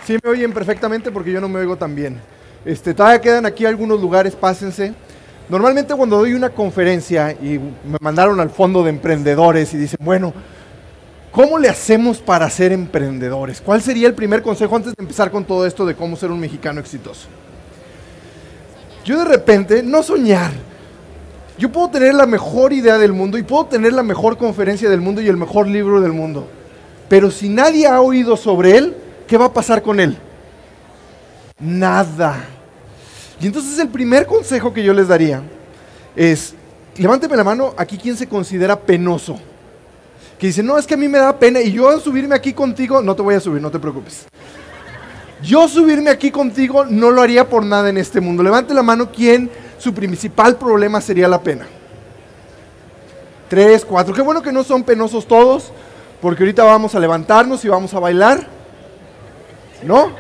Sí me oyen perfectamente porque yo no me oigo tan bien. Todavía quedan aquí algunos lugares, pásense. Normalmente cuando doy una conferencia y me mandaron al fondo de emprendedores y dicen, bueno, ¿cómo le hacemos para ser emprendedores? ¿Cuál sería el primer consejo antes de empezar con todo esto de cómo ser un mexicano exitoso? Yo de repente, no soñar. Yo puedo tener la mejor idea del mundo y puedo tener la mejor conferencia del mundo y el mejor libro del mundo. Pero si nadie ha oído sobre él, ¿qué va a pasar con él? Nada. Y entonces el primer consejo que yo les daría es, levánteme la mano aquí quien se considera penoso. Que dice, no, es que a mí me da pena y yo subirme aquí contigo, no te voy a subir, no te preocupes. Yo subirme aquí contigo no lo haría por nada en este mundo. Levante la mano quien su principal problema sería la pena. 3, 4, qué bueno que no son penosos todos, porque ahorita vamos a levantarnos y vamos a bailar. ¿No?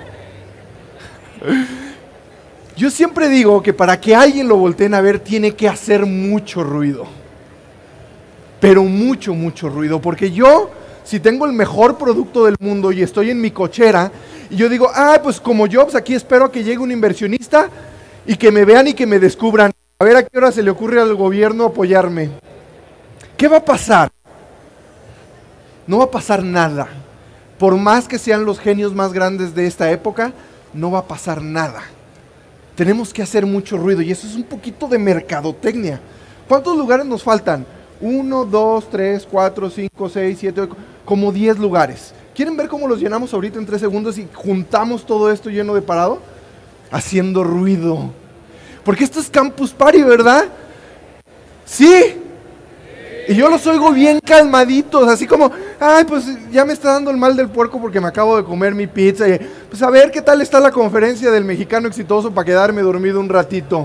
Yo siempre digo que para que alguien lo volteen a ver tiene que hacer mucho ruido. Pero mucho, mucho ruido. Porque yo, si tengo el mejor producto del mundo y estoy en mi cochera, y yo digo, pues como Jobs, aquí espero a que llegue un inversionista y que me vean y que me descubran. A ver a qué hora se le ocurre al gobierno apoyarme. ¿Qué va a pasar? No va a pasar nada. Por más que sean los genios más grandes de esta época, no va a pasar nada. Tenemos que hacer mucho ruido y eso es un poquito de mercadotecnia. ¿Cuántos lugares nos faltan? 1, 2, 3, 4, 5, 6, 7, 8, como 10 lugares. ¿Quieren ver cómo los llenamos ahorita en 3 segundos y juntamos todo esto lleno de parado? Haciendo ruido. Porque esto es Campus Party, ¿verdad? Sí. Y yo los oigo bien calmaditos, así como, pues ya me está dando el mal del puerco porque me acabo de comer mi pizza. Y, pues a ver qué tal está la conferencia del mexicano exitoso para quedarme dormido un ratito.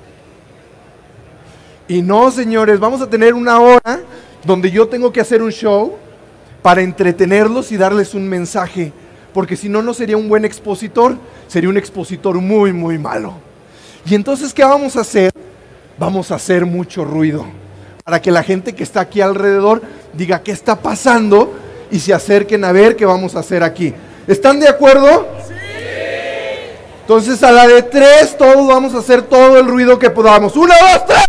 Y no, señores, vamos a tener una hora donde yo tengo que hacer un show para entretenerlos y darles un mensaje. Porque si no, no sería un buen expositor, sería un expositor muy, muy malo. Y entonces, ¿qué vamos a hacer? Vamos a hacer mucho ruido. Para que la gente que está aquí alrededor diga qué está pasando y se acerquen a ver qué vamos a hacer aquí. ¿Están de acuerdo? Sí. Entonces a la de 3 todos vamos a hacer todo el ruido que podamos. 1, 2, 3.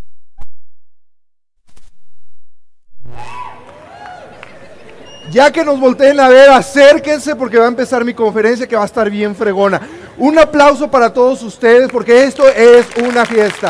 Ya que nos volteen a ver, acérquense porque va a empezar mi conferencia que va a estar bien fregona. Un aplauso para todos ustedes porque esto es una fiesta.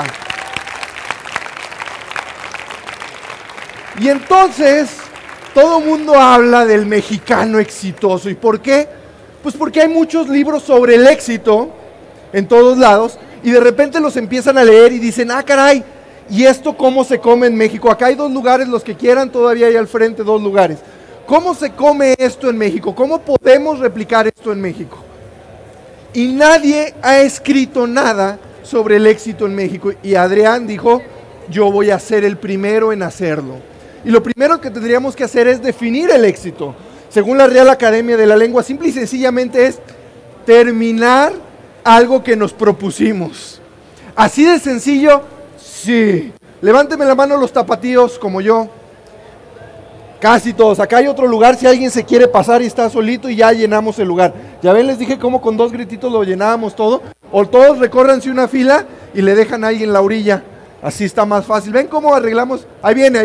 Y entonces, todo el mundo habla del mexicano exitoso. ¿Y por qué? Pues porque hay muchos libros sobre el éxito en todos lados y de repente los empiezan a leer y dicen, caray, ¿y esto cómo se come en México? Acá hay 2 lugares, los que quieran, todavía hay al frente 2 lugares. ¿Cómo se come esto en México? ¿Cómo podemos replicar esto en México? Y nadie ha escrito nada sobre el éxito en México. Y Adrián dijo, yo voy a ser el primero en hacerlo. Y lo primero que tendríamos que hacer es definir el éxito. Según la Real Academia de la Lengua, simple y sencillamente es terminar algo que nos propusimos. Así de sencillo, sí. Levánteme la mano los tapatíos como yo. Casi todos. Acá hay otro lugar si alguien se quiere pasar y está solito y ya llenamos el lugar. Ya ven, les dije cómo con 2 grititos lo llenábamos todo. O todos recórranse una fila y le dejan a alguien la orilla. Así está más fácil. ¿Ven cómo arreglamos? Ahí viene.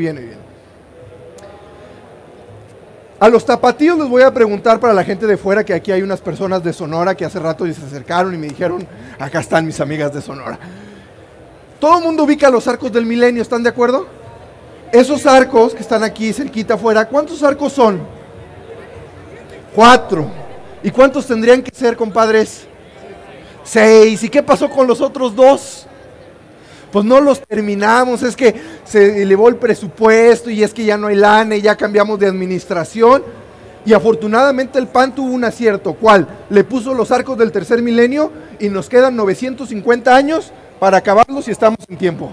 A los tapatíos les voy a preguntar para la gente de fuera, que aquí hay unas personas de Sonora que hace rato se acercaron y me dijeron, acá están mis amigas de Sonora. Todo el mundo ubica los arcos del milenio, ¿están de acuerdo? Esos arcos que están aquí cerquita afuera, ¿cuántos arcos son? 4. ¿Y cuántos tendrían que ser, compadres? 6. ¿Y qué pasó con los otros 2? Pues no los terminamos, es que se elevó el presupuesto y es que ya no hay lana y ya cambiamos de administración. Y afortunadamente el PAN tuvo un acierto. ¿Cuál? Le puso los arcos del tercer milenio y nos quedan 950 años para acabarlos y estamos en tiempo.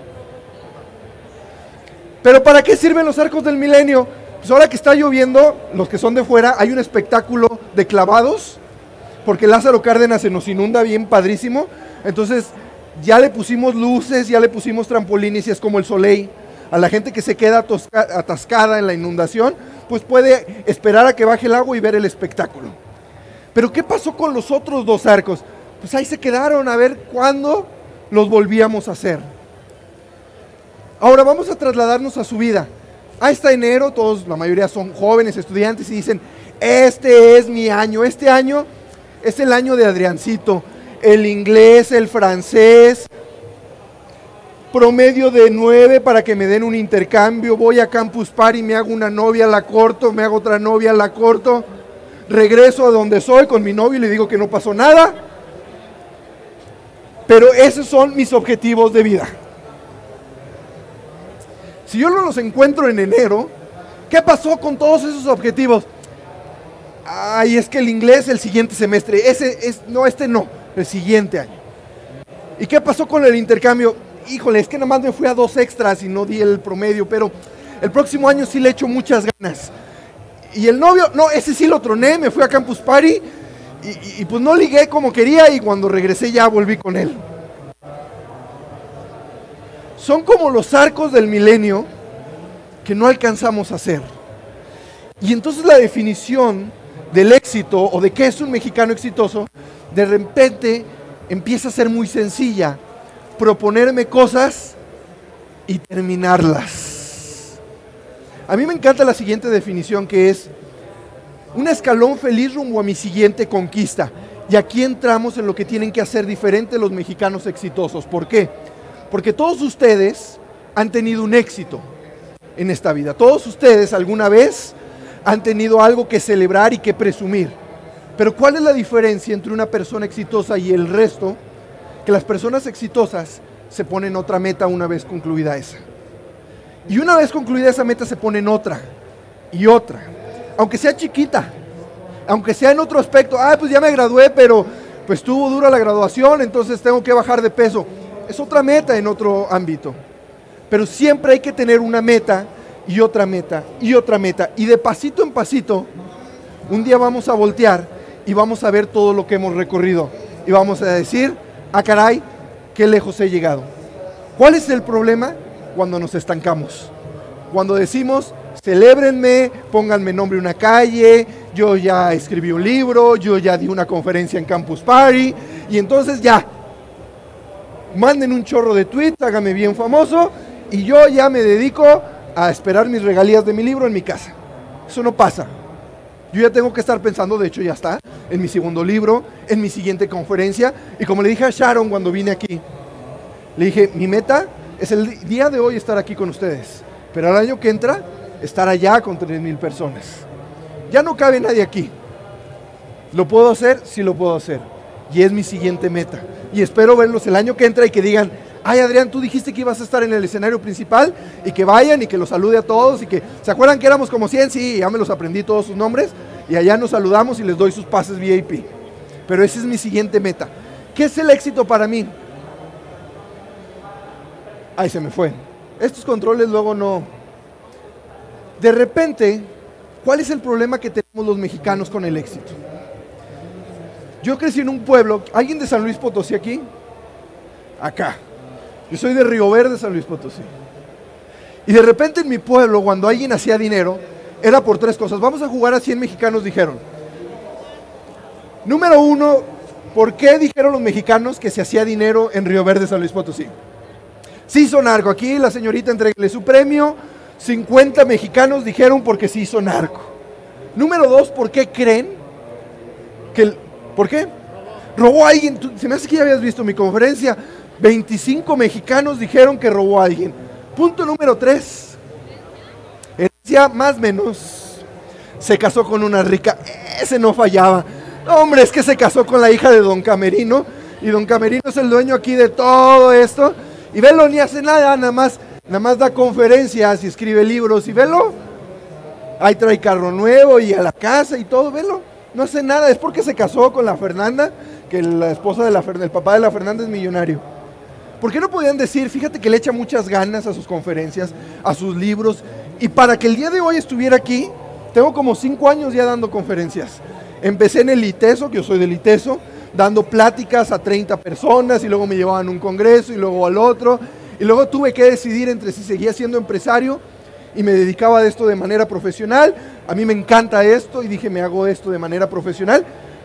¿Pero para qué sirven los arcos del milenio? Pues ahora que está lloviendo, los que son de fuera, hay un espectáculo de clavados, porque Lázaro Cárdenas se nos inunda bien padrísimo. Entonces ya le pusimos luces, ya le pusimos trampolines y es como el Soleil. A la gente que se queda atascada en la inundación, pues puede esperar a que baje el agua y ver el espectáculo. Pero ¿qué pasó con los otros 2 arcos? Pues ahí se quedaron a ver cuándo los volvíamos a hacer. Ahora vamos a trasladarnos a su vida. Ahí está enero, todos, la mayoría son jóvenes, estudiantes, y dicen, este es mi año, este año es el año de Adriancito. El inglés, el francés, promedio de 9 para que me den un intercambio, voy a Campus Party, me hago una novia, la corto, me hago otra novia, la corto, regreso a donde soy con mi novio y le digo que no pasó nada. Pero esos son mis objetivos de vida. Si yo no los encuentro en enero, ¿qué pasó con todos esos objetivos? Ay, es que el inglés el siguiente semestre, el siguiente año. ¿Y qué pasó con el intercambio? Híjole, es que nada más me fui a 2 extras y no di el promedio, pero el próximo año sí le echo muchas ganas. Y el novio, no, ese sí lo troné, me fui a Campus Party y pues no ligué como quería y cuando regresé ya volví con él. Son como los arcos del milenio que no alcanzamos a hacer. Y entonces la definición del éxito o de qué es un mexicano exitoso, de repente empieza a ser muy sencilla. Proponerme cosas y terminarlas. A mí me encanta la siguiente definición, que es un escalón feliz rumbo a mi siguiente conquista. Y aquí entramos en lo que tienen que hacer diferente los mexicanos exitosos. ¿Por qué? Porque todos ustedes han tenido un éxito en esta vida. Todos ustedes alguna vez han tenido algo que celebrar y que presumir. Pero ¿cuál es la diferencia entre una persona exitosa y el resto? Que las personas exitosas se ponen otra meta una vez concluida esa. Y una vez concluida esa meta se ponen otra y otra. Aunque sea chiquita, aunque sea en otro aspecto. Pues ya me gradué, pero pues estuvo dura la graduación, entonces tengo que bajar de peso. Es otra meta en otro ámbito. Pero siempre hay que tener una meta y otra meta y otra meta. Y de pasito en pasito, un día vamos a voltear y vamos a ver todo lo que hemos recorrido. Y vamos a decir, caray, qué lejos he llegado. ¿Cuál es el problema? Cuando nos estancamos. Cuando decimos, celébrenme, pónganme nombre en una calle, yo ya escribí un libro, yo ya di una conferencia en Campus Party, y entonces ya, manden un chorro de tweets, hágame bien famoso, y yo ya me dedico a esperar mis regalías de mi libro en mi casa. Eso no pasa. Yo ya tengo que estar pensando, de hecho ya está, en mi segundo libro, en mi siguiente conferencia, y como le dije a Sharon cuando vine aquí, le dije, mi meta es el día de hoy estar aquí con ustedes, pero el año que entra, estar allá con 3,000 personas. Ya no cabe nadie aquí. ¿Lo puedo hacer? Sí lo puedo hacer. Y es mi siguiente meta. Y espero verlos el año que entra y que digan, ay Adrián, tú dijiste que ibas a estar en el escenario principal, y que vayan y que los salude a todos, y que, ¿se acuerdan que éramos como 100? Sí, ya me los aprendí todos sus nombres, y allá nos saludamos y les doy sus pases VIP. Pero esa es mi siguiente meta. ¿Qué es el éxito para mí? Ay, se me fue. Estos controles luego no. De repente, ¿cuál es el problema que tenemos los mexicanos con el éxito? Yo crecí en un pueblo, ¿alguien de San Luis Potosí aquí? Acá. Yo soy de Río Verde, San Luis Potosí. Y de repente en mi pueblo, cuando alguien hacía dinero, era por 3 cosas. Vamos a jugar a 100 mexicanos, dijeron. Número 1, ¿por qué dijeron los mexicanos que se hacía dinero en Río Verde, San Luis Potosí? Se hizo narco. Aquí la señorita entregale su premio. 50 mexicanos dijeron porque se hizo narco. Número 2, ¿por qué creen que ¿por qué? Robó a alguien. Se me hace que ya habías visto mi conferencia. 25 mexicanos dijeron que robó a alguien. Punto número 3. Herencia más o menos. Se casó con una rica. Ese no fallaba. No, hombre, es que se casó con la hija de Don Camerino. Y Don Camerino es el dueño aquí de todo esto. Y velo, ni hace nada, nada más da conferencias y escribe libros. Y velo, ahí trae carro nuevo y a la casa y todo, velo. No hace nada, es porque se casó con la Fernanda, que la esposa del papá de la Fernanda es millonario. ¿Por qué no podían decir, fíjate que le echa muchas ganas a sus conferencias, a sus libros? Y para que el día de hoy estuviera aquí, tengo como 5 años ya dando conferencias. Empecé en el ITESO, que yo soy del ITESO, dando pláticas a 30 personas, y luego me llevaban a un congreso, y luego al otro, y luego tuve que decidir entre si seguía siendo empresario, y me dedicaba a esto de manera profesional. A mí me encanta esto, y dije, me hago esto de manera profesional,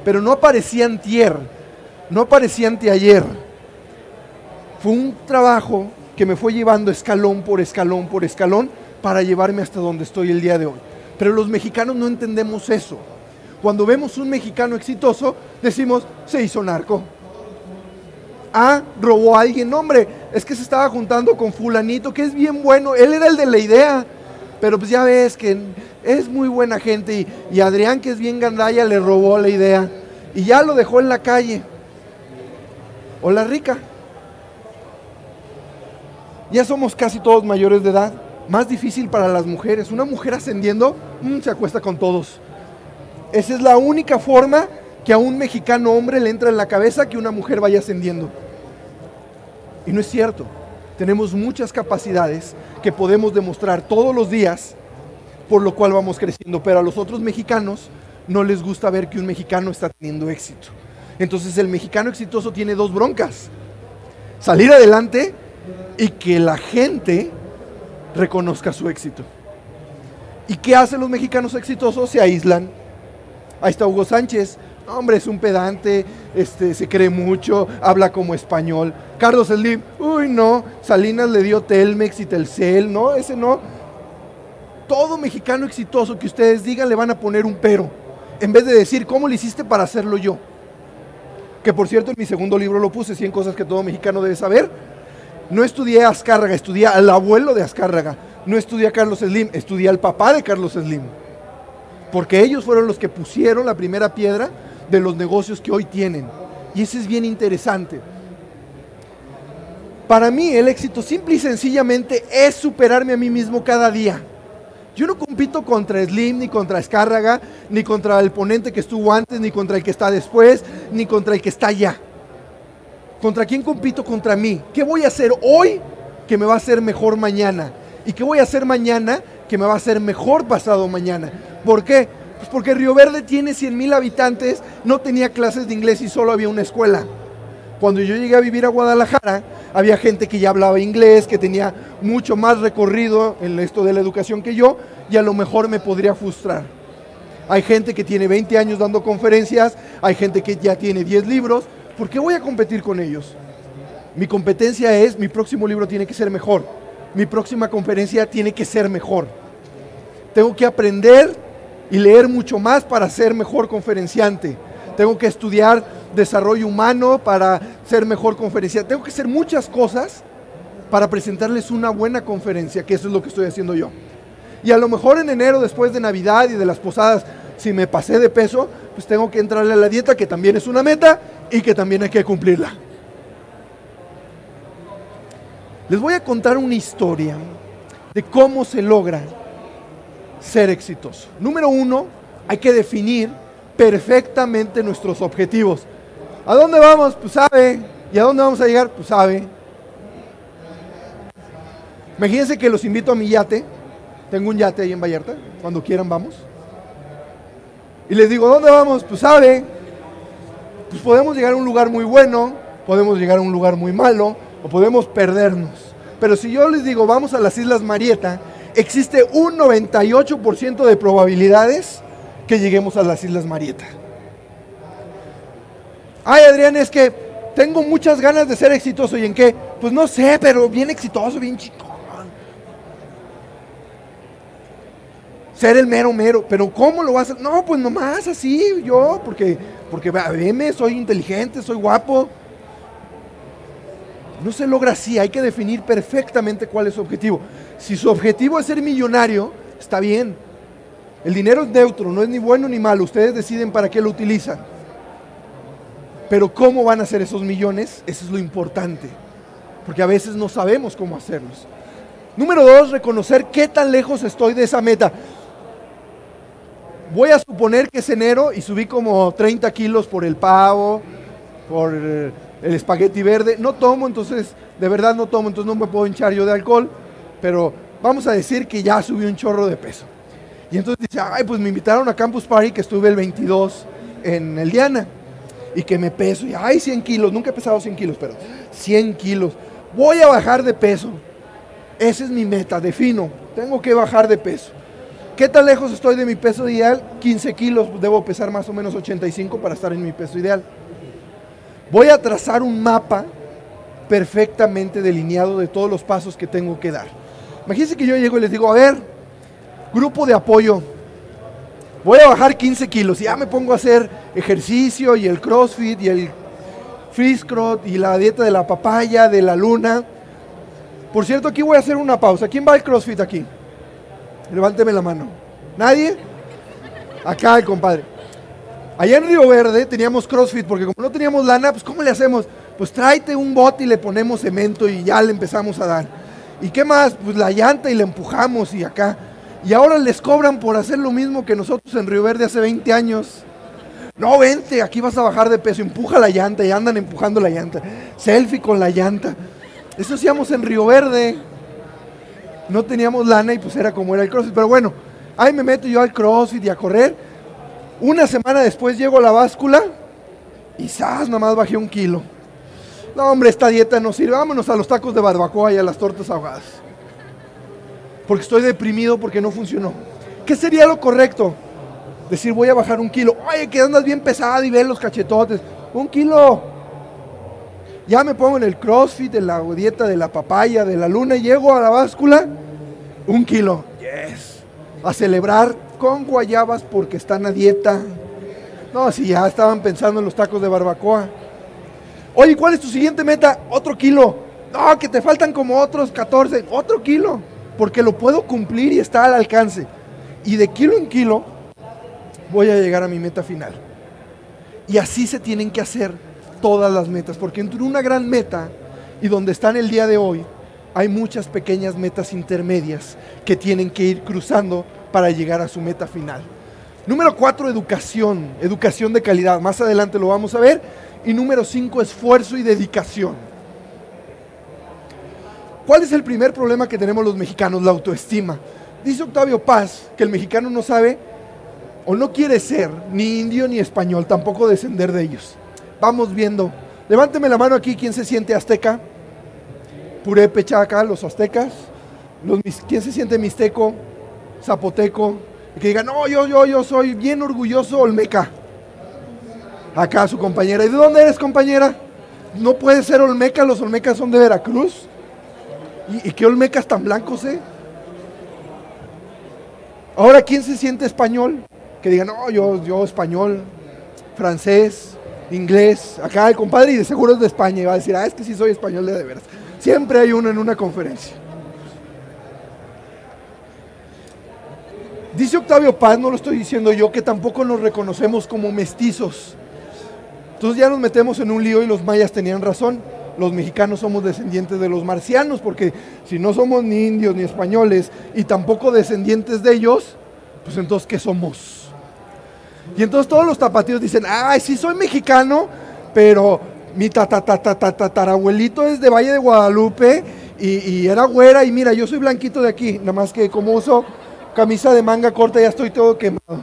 pero no aparecía antier, no aparecía anteayer. Fue un trabajo que me fue llevando escalón por escalón por escalón para llevarme hasta donde estoy el día de hoy. Pero los mexicanos no entendemos eso. Cuando vemos un mexicano exitoso, decimos, se hizo narco. Ah, robó a alguien. No, hombre, es que se estaba juntando con fulanito, que es bien bueno. Él era el de la idea. Pero pues ya ves que es muy buena gente. Y Adrián, que es bien gandalla, le robó la idea. Y ya lo dejó en la calle. O la rica. Ya somos casi todos mayores de edad. Más difícil para las mujeres. Una mujer ascendiendo, se acuesta con todos. Esa es la única forma que a un mexicano hombre le entra en la cabeza que una mujer vaya ascendiendo. Y no es cierto. Tenemos muchas capacidades que podemos demostrar todos los días, por lo cual vamos creciendo. Pero a los otros mexicanos no les gusta ver que un mexicano está teniendo éxito. Entonces el mexicano exitoso tiene dos broncas. Salir adelante y que la gente reconozca su éxito. ¿Y qué hacen los mexicanos exitosos? Se aíslan. Ahí está Hugo Sánchez. Hombre, es un pedante, se cree mucho, habla como español. Carlos Slim, uy no, Salinas le dio Telmex y Telcel, no, ese no. Todo mexicano exitoso que ustedes digan le van a poner un pero, en vez de decir, ¿cómo le hiciste para hacerlo yo? Que por cierto, en mi segundo libro lo puse, 100 cosas que todo mexicano debe saber. No estudié a Azcárraga, estudié al abuelo de Azcárraga. No estudié a Carlos Slim, estudié al papá de Carlos Slim. Porque ellos fueron los que pusieron la primera piedra de los negocios que hoy tienen. Y eso es bien interesante. Para mí el éxito simple y sencillamente es superarme a mí mismo cada día. Yo no compito contra Slim, ni contra Azcárraga, ni contra el ponente que estuvo antes, ni contra el que está después, ni contra el que está allá. ¿Contra quién compito? Contra mí. ¿Qué voy a hacer hoy que me va a hacer mejor mañana? ¿Y qué voy a hacer mañana que me va a hacer mejor pasado mañana? ¿Por qué? Pues porque Río Verde tiene 100,000 habitantes, no tenía clases de inglés y solo había una escuela. Cuando yo llegué a vivir a Guadalajara, había gente que ya hablaba inglés, que tenía mucho más recorrido en esto de la educación que yo, y a lo mejor me podría frustrar. Hay gente que tiene 20 años dando conferencias, hay gente que ya tiene 10 libros. ¿Por qué voy a competir con ellos? Mi competencia es, mi próximo libro tiene que ser mejor, mi próxima conferencia tiene que ser mejor. Tengo que aprender y leer mucho más para ser mejor conferenciante. Tengo que estudiar desarrollo humano para ser mejor conferenciante. Tengo que hacer muchas cosas para presentarles una buena conferencia, que eso es lo que estoy haciendo yo. Y a lo mejor en enero, después de Navidad y de las posadas, si me pasé de peso, pues tengo que entrarle a la dieta, que también es una meta y que también hay que cumplirla. Les voy a contar una historia de cómo se logra ser exitoso. Número 1, hay que definir perfectamente nuestros objetivos. ¿A dónde vamos? Pues sabe. ¿Y a dónde vamos a llegar? Pues sabe. Imagínense que los invito a mi yate. Tengo un yate ahí en Vallarta. Cuando quieran vamos. Y les digo, ¿dónde vamos? Pues sabe. Pues podemos llegar a un lugar muy bueno, podemos llegar a un lugar muy malo, o podemos perdernos. Pero si yo les digo, vamos a las Islas Marietta, existe un 98% de probabilidades que lleguemos a las Islas Marietta. Ay, Adrián, es que tengo muchas ganas de ser exitoso. ¿Y en qué? Pues no sé, pero bien exitoso, bien chingón. Ser el mero mero. ¿Pero cómo lo vas a hacer? No, pues nomás así, yo, porque veme, soy inteligente, soy guapo. No se logra así, hay que definir perfectamente cuál es su objetivo. Si su objetivo es ser millonario, está bien. El dinero es neutro, no es ni bueno ni malo, ustedes deciden para qué lo utilizan. Pero ¿cómo van a hacer esos millones? Eso es lo importante, porque a veces no sabemos cómo hacerlos. Número 2, reconocer qué tan lejos estoy de esa meta. Voy a suponer que es enero y subí como 30 kilos por el pavo, por el espagueti verde. No tomo, entonces, de verdad no tomo, entonces no me puedo hinchar yo de alcohol, pero vamos a decir que ya subí un chorro de peso. Y entonces dice, ay, pues me invitaron a Campus Party, que estuve el 22 en el Diana, y que me peso, y ay, 100 kilos, nunca he pesado 100 kilos, pero 100 kilos. Voy a bajar de peso. Esa es mi meta, defino, tengo que bajar de peso. ¿Qué tan lejos estoy de mi peso ideal? 15 kilos, pues debo pesar más o menos 85 para estar en mi peso ideal. Voy a trazar un mapa perfectamente delineado de todos los pasos que tengo que dar. Imagínense que yo llego y les digo, a ver, grupo de apoyo, voy a bajar 15 kilos y ya me pongo a hacer ejercicio y el CrossFit y el Friscrot y la dieta de la papaya, de la luna. Por cierto, aquí voy a hacer una pausa. ¿Quién va al CrossFit aquí? Levánteme la mano. ¿Nadie? Acá el compadre. Allá en Río Verde teníamos CrossFit porque como no teníamos lana, pues ¿cómo le hacemos? Pues tráete un bote y le ponemos cemento y ya le empezamos a dar. ¿Y qué más? Pues la llanta y le empujamos y acá. Y ahora les cobran por hacer lo mismo que nosotros en Río Verde hace 20 años. No, vente, aquí vas a bajar de peso, empuja la llanta y andan empujando la llanta. Selfie con la llanta. Eso hacíamos en Río Verde. No teníamos lana y pues era como era el CrossFit. Pero bueno, ahí me meto yo al CrossFit y a correr. Una semana después llego a la báscula y ¡zas! Nomás bajé 1 kilo. No, hombre, esta dieta no sirve. Vámonos a los tacos de barbacoa y a las tortas ahogadas. Porque estoy deprimido porque no funcionó. ¿Qué sería lo correcto? Decir, voy a bajar 1 kilo. Oye, que andas bien pesado y ves los cachetotes. 1 kilo. Ya me pongo en el CrossFit, en la dieta de la papaya, de la luna, y llego a la báscula, 1 kilo. Yes. A celebrar con guayabas porque están a dieta. No, si ya estaban pensando en los tacos de barbacoa. Oye, ¿cuál es tu siguiente meta? Otro kilo. No, que te faltan como otros 14. Otro kilo. Porque lo puedo cumplir y está al alcance. Y de kilo en kilo voy a llegar a mi meta final. Y así se tienen que hacer todas las metas, porque entre una gran meta y donde están el día de hoy, hay muchas pequeñas metas intermedias que tienen que ir cruzando para llegar a su meta final. Número 4, educación, educación de calidad. Más adelante lo vamos a ver. Y número 5, esfuerzo y dedicación. ¿Cuál es el primer problema que tenemos los mexicanos? La autoestima. Dice Octavio Paz que el mexicano no sabe o no quiere ser ni indio ni español, tampoco descender de ellos. Vamos viendo. Levánteme la mano aquí, ¿quién se siente azteca? Purépecha acá, los aztecas. ¿Quién se siente mixteco? Zapoteco. Y que diga, no, yo soy bien orgulloso olmeca. Acá su compañera. ¿Y de dónde eres, compañera? No puede ser olmeca, los olmecas son de Veracruz. ¿Y qué olmecas tan blancos, Ahora, ¿quién se siente español? Que diga, no, yo español, francés, inglés. Acá el compadre y de seguro es de España y va a decir, es que sí soy español de veras. Siempre hay uno en una conferencia. Dice Octavio Paz, no lo estoy diciendo yo, que tampoco nos reconocemos como mestizos. Entonces ya nos metemos en un lío y los mayas tenían razón. Los mexicanos somos descendientes de los marcianos, porque si no somos ni indios ni españoles y tampoco descendientes de ellos, pues entonces ¿qué somos? Y entonces todos los tapatíos dicen, sí soy mexicano, pero mi tatarabuelito es de Valle de Guadalupe y era güera y mira, yo soy blanquito de aquí, nada más que como uso camisa de manga corta ya estoy todo quemado.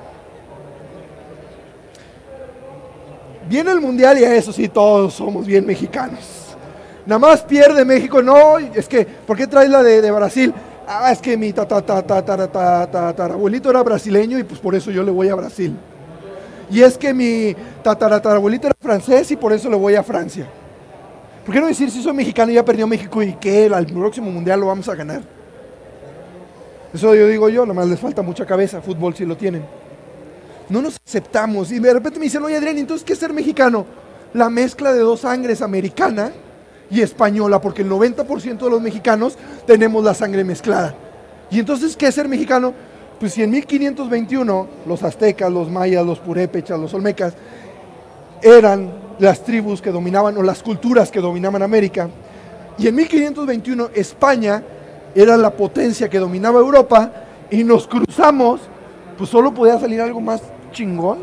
Viene el mundial y eso sí, todos somos bien mexicanos. Nada más pierde México, no, es que, ¿por qué traes la de Brasil? Es que mi tatarabuelito era brasileño y pues por eso yo le voy a Brasil. Y es que mi tatarabuelito era francés y por eso le voy a Francia. ¿Por qué no decir si soy mexicano y ya perdió México y que al próximo mundial lo vamos a ganar? Eso yo digo yo, nada más les falta mucha cabeza, fútbol si lo tienen. No nos aceptamos y de repente me dicen, oye Adrián, entonces ¿qué es ser mexicano? La mezcla de dos sangres, americana y española, porque el 90% de los mexicanos tenemos la sangre mezclada. Y entonces, ¿qué es ser mexicano? Pues si en 1521 los aztecas, los mayas, los purépechas, los olmecas eran las tribus que dominaban o las culturas que dominaban América, y en 1521 España era la potencia que dominaba Europa y nos cruzamos, pues solo podía salir algo más chingón.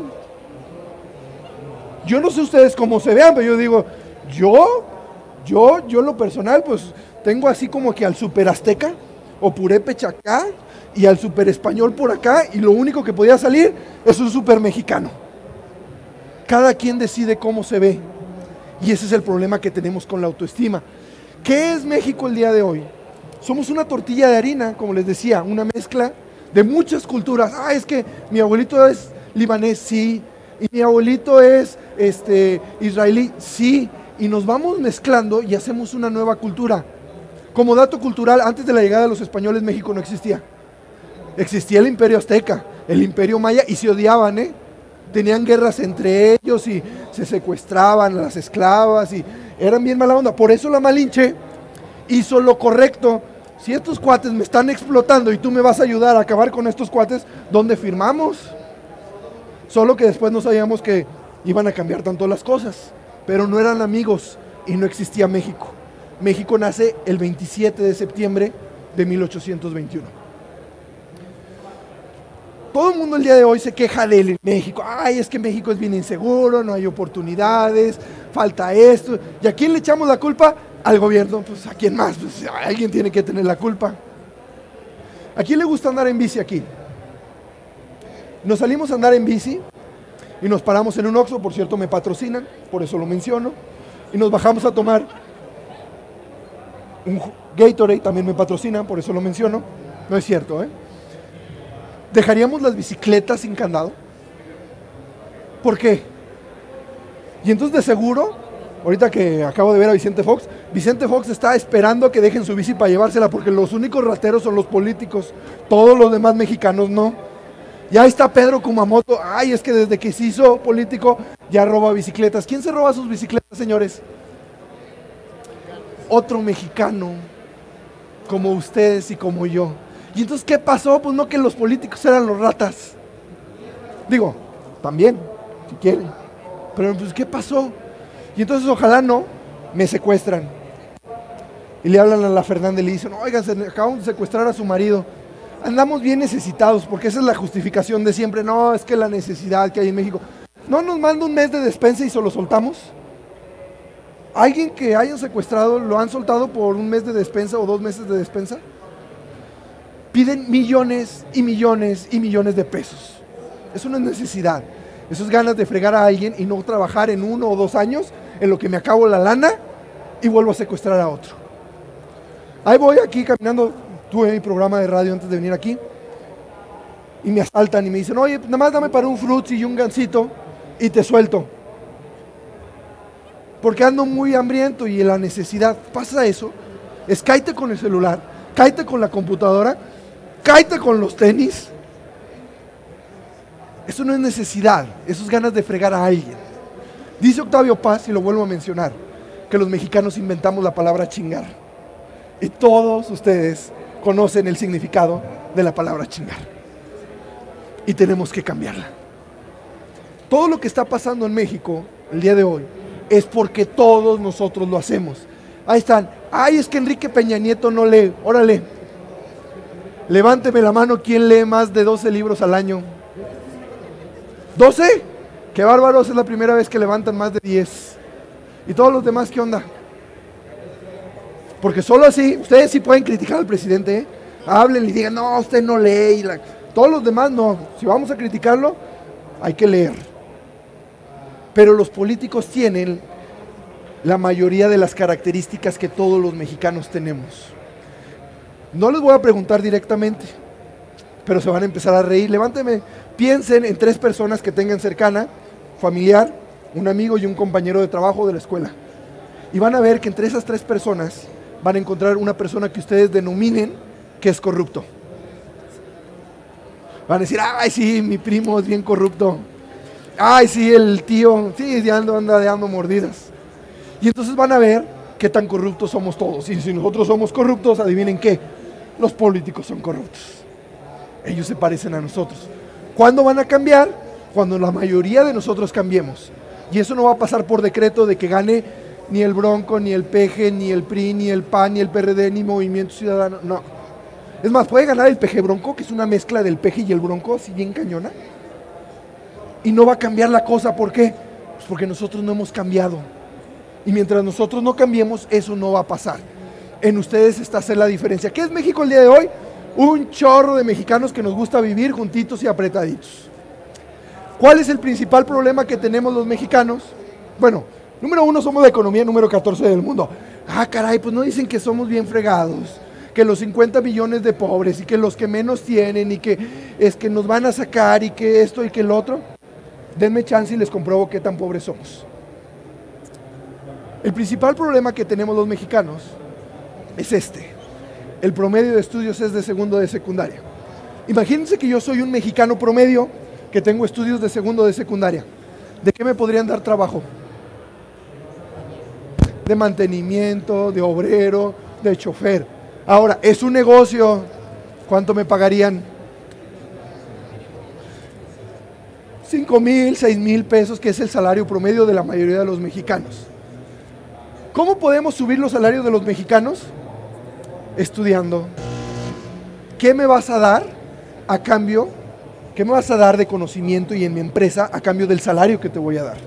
Yo no sé ustedes cómo se vean, pero yo digo, yo en lo personal, pues tengo así como que al super azteca o purépecha acá y al super español por acá, y lo único que podía salir es un super mexicano. Cada quien decide cómo se ve, y ese es el problema que tenemos con la autoestima. ¿Qué es México el día de hoy? Somos una tortilla de harina, como les decía, una mezcla de muchas culturas. Es que mi abuelito es libanés, sí, y mi abuelito es israelí, sí, y nos vamos mezclando y hacemos una nueva cultura. Como dato cultural, antes de la llegada de los españoles, México no existía. Existía el imperio azteca, el imperio maya, y se odiaban, tenían guerras entre ellos y se secuestraban a las esclavas y eran bien mala onda. Por eso la Malinche hizo lo correcto. Si estos cuates me están explotando y tú me vas a ayudar a acabar con estos cuates, ¿dónde firmamos? Solo que después no sabíamos que iban a cambiar tanto las cosas, pero no eran amigos y no existía México. México nace el 27 de septiembre de 1821. Todo el mundo el día de hoy se queja de México. Es que México es bien inseguro, no hay oportunidades, falta esto. ¿Y a quién le echamos la culpa? Al gobierno. Pues ¿a quién más? Pues alguien tiene que tener la culpa. ¿A quién le gusta andar en bici aquí? Nos salimos a andar en bici y nos paramos en un Oxxo, por cierto me patrocinan, por eso lo menciono, y nos bajamos a tomar un Gatorade, también me patrocinan, por eso lo menciono. No es cierto, ¿Dejaríamos las bicicletas sin candado? ¿Por qué? Y entonces de seguro, ahorita que acabo de ver a Vicente Fox está esperando a que dejen su bici para llevársela, porque los únicos rateros son los políticos, todos los demás mexicanos no. Ya está Pedro Kumamoto, es que desde que se hizo político ya roba bicicletas. ¿Quién se roba sus bicicletas, señores? Otro mexicano, como ustedes y como yo. ¿Y entonces qué pasó? Pues no que los políticos eran los ratas. Digo, también, si quieren. Pero pues ¿qué pasó? Y entonces ojalá no me secuestran. Y le hablan a la Fernanda y le dicen, oigan, acabamos de secuestrar a su marido. Andamos bien necesitados, porque esa es la justificación de siempre. No, es que la necesidad que hay en México. ¿No nos manda un mes de despensa y se lo soltamos? ¿Alguien que hayan secuestrado lo han soltado por un mes de despensa o 2 meses de despensa? Piden millones y millones y millones de pesos. Eso no es necesidad. Eso es ganas de fregar a alguien y no trabajar en 1 o 2 años en lo que me acabo la lana y vuelvo a secuestrar a otro. Ahí voy aquí caminando, tuve mi programa de radio antes de venir aquí y me asaltan y me dicen, oye, nada más dame para un frutzi y un gansito y te suelto. Porque ando muy hambriento y en la necesidad pasa eso, es cáete con el celular, cáete con la computadora, cáete con los tenis. Eso no es necesidad, eso es ganas de fregar a alguien. Dice Octavio Paz, y lo vuelvo a mencionar, que los mexicanos inventamos la palabra chingar. Y todos ustedes conocen el significado de la palabra chingar. Y tenemos que cambiarla. Todo lo que está pasando en México el día de hoy es porque todos nosotros lo hacemos. Ahí están. Es que Enrique Peña Nieto no lee. Órale. Levánteme la mano, ¿quién lee más de 12 libros al año? ¿12? Qué bárbaros, es la primera vez que levantan más de 10. ¿Y todos los demás qué onda? Porque solo así, ustedes sí pueden criticar al presidente, hablen y digan, no, usted no lee. Todos los demás no. Si vamos a criticarlo, hay que leer. Pero los políticos tienen la mayoría de las características que todos los mexicanos tenemos. No les voy a preguntar directamente, pero se van a empezar a reír. Levánteme, piensen en 3 personas que tengan cercana, familiar, un amigo y un compañero de trabajo de la escuela. Y van a ver que entre esas 3 personas van a encontrar una persona que ustedes denominen que es corrupto. Van a decir, sí, mi primo es bien corrupto. Sí, el tío, sí, anda dando mordidas. Y entonces van a ver qué tan corruptos somos todos. Y si nosotros somos corruptos, adivinen qué, los políticos son corruptos. Ellos se parecen a nosotros. ¿Cuándo van a cambiar? Cuando la mayoría de nosotros cambiemos. Y eso no va a pasar por decreto de que gane ni el Bronco, ni el PG, ni el PRI, ni el PAN, ni el PRD, ni Movimiento Ciudadano. No. Es más, puede ganar el PG Bronco, que es una mezcla del PG y el Bronco, así bien cañona. Y no va a cambiar la cosa. ¿Por qué? Pues porque nosotros no hemos cambiado. Y mientras nosotros no cambiemos, eso no va a pasar. En ustedes está hacer la diferencia. ¿Qué es México el día de hoy? Un chorro de mexicanos que nos gusta vivir juntitos y apretaditos. ¿Cuál es el principal problema que tenemos los mexicanos? Bueno, número 1, somos la economía número 14 del mundo. Caray, pues no dicen que somos bien fregados, que los 50 millones de pobres y que los que menos tienen y que es que nos van a sacar y que esto y que el otro, denme chance y les compruebo qué tan pobres somos. El principal problema que tenemos los mexicanos es este. El promedio de estudios es de segundo de secundaria. Imagínense que yo soy un mexicano promedio que tengo estudios de segundo de secundaria. ¿De qué me podrían dar trabajo? De mantenimiento, de obrero, de chofer. Ahora, es un negocio. ¿Cuánto me pagarían? 5,000, 6,000 pesos, que es el salario promedio de la mayoría de los mexicanos. ¿Cómo podemos subir los salarios de los mexicanos? Estudiando. ¿Qué me vas a dar a cambio? ¿Qué me vas a dar de conocimiento y en mi empresa a cambio del salario que te voy a dar?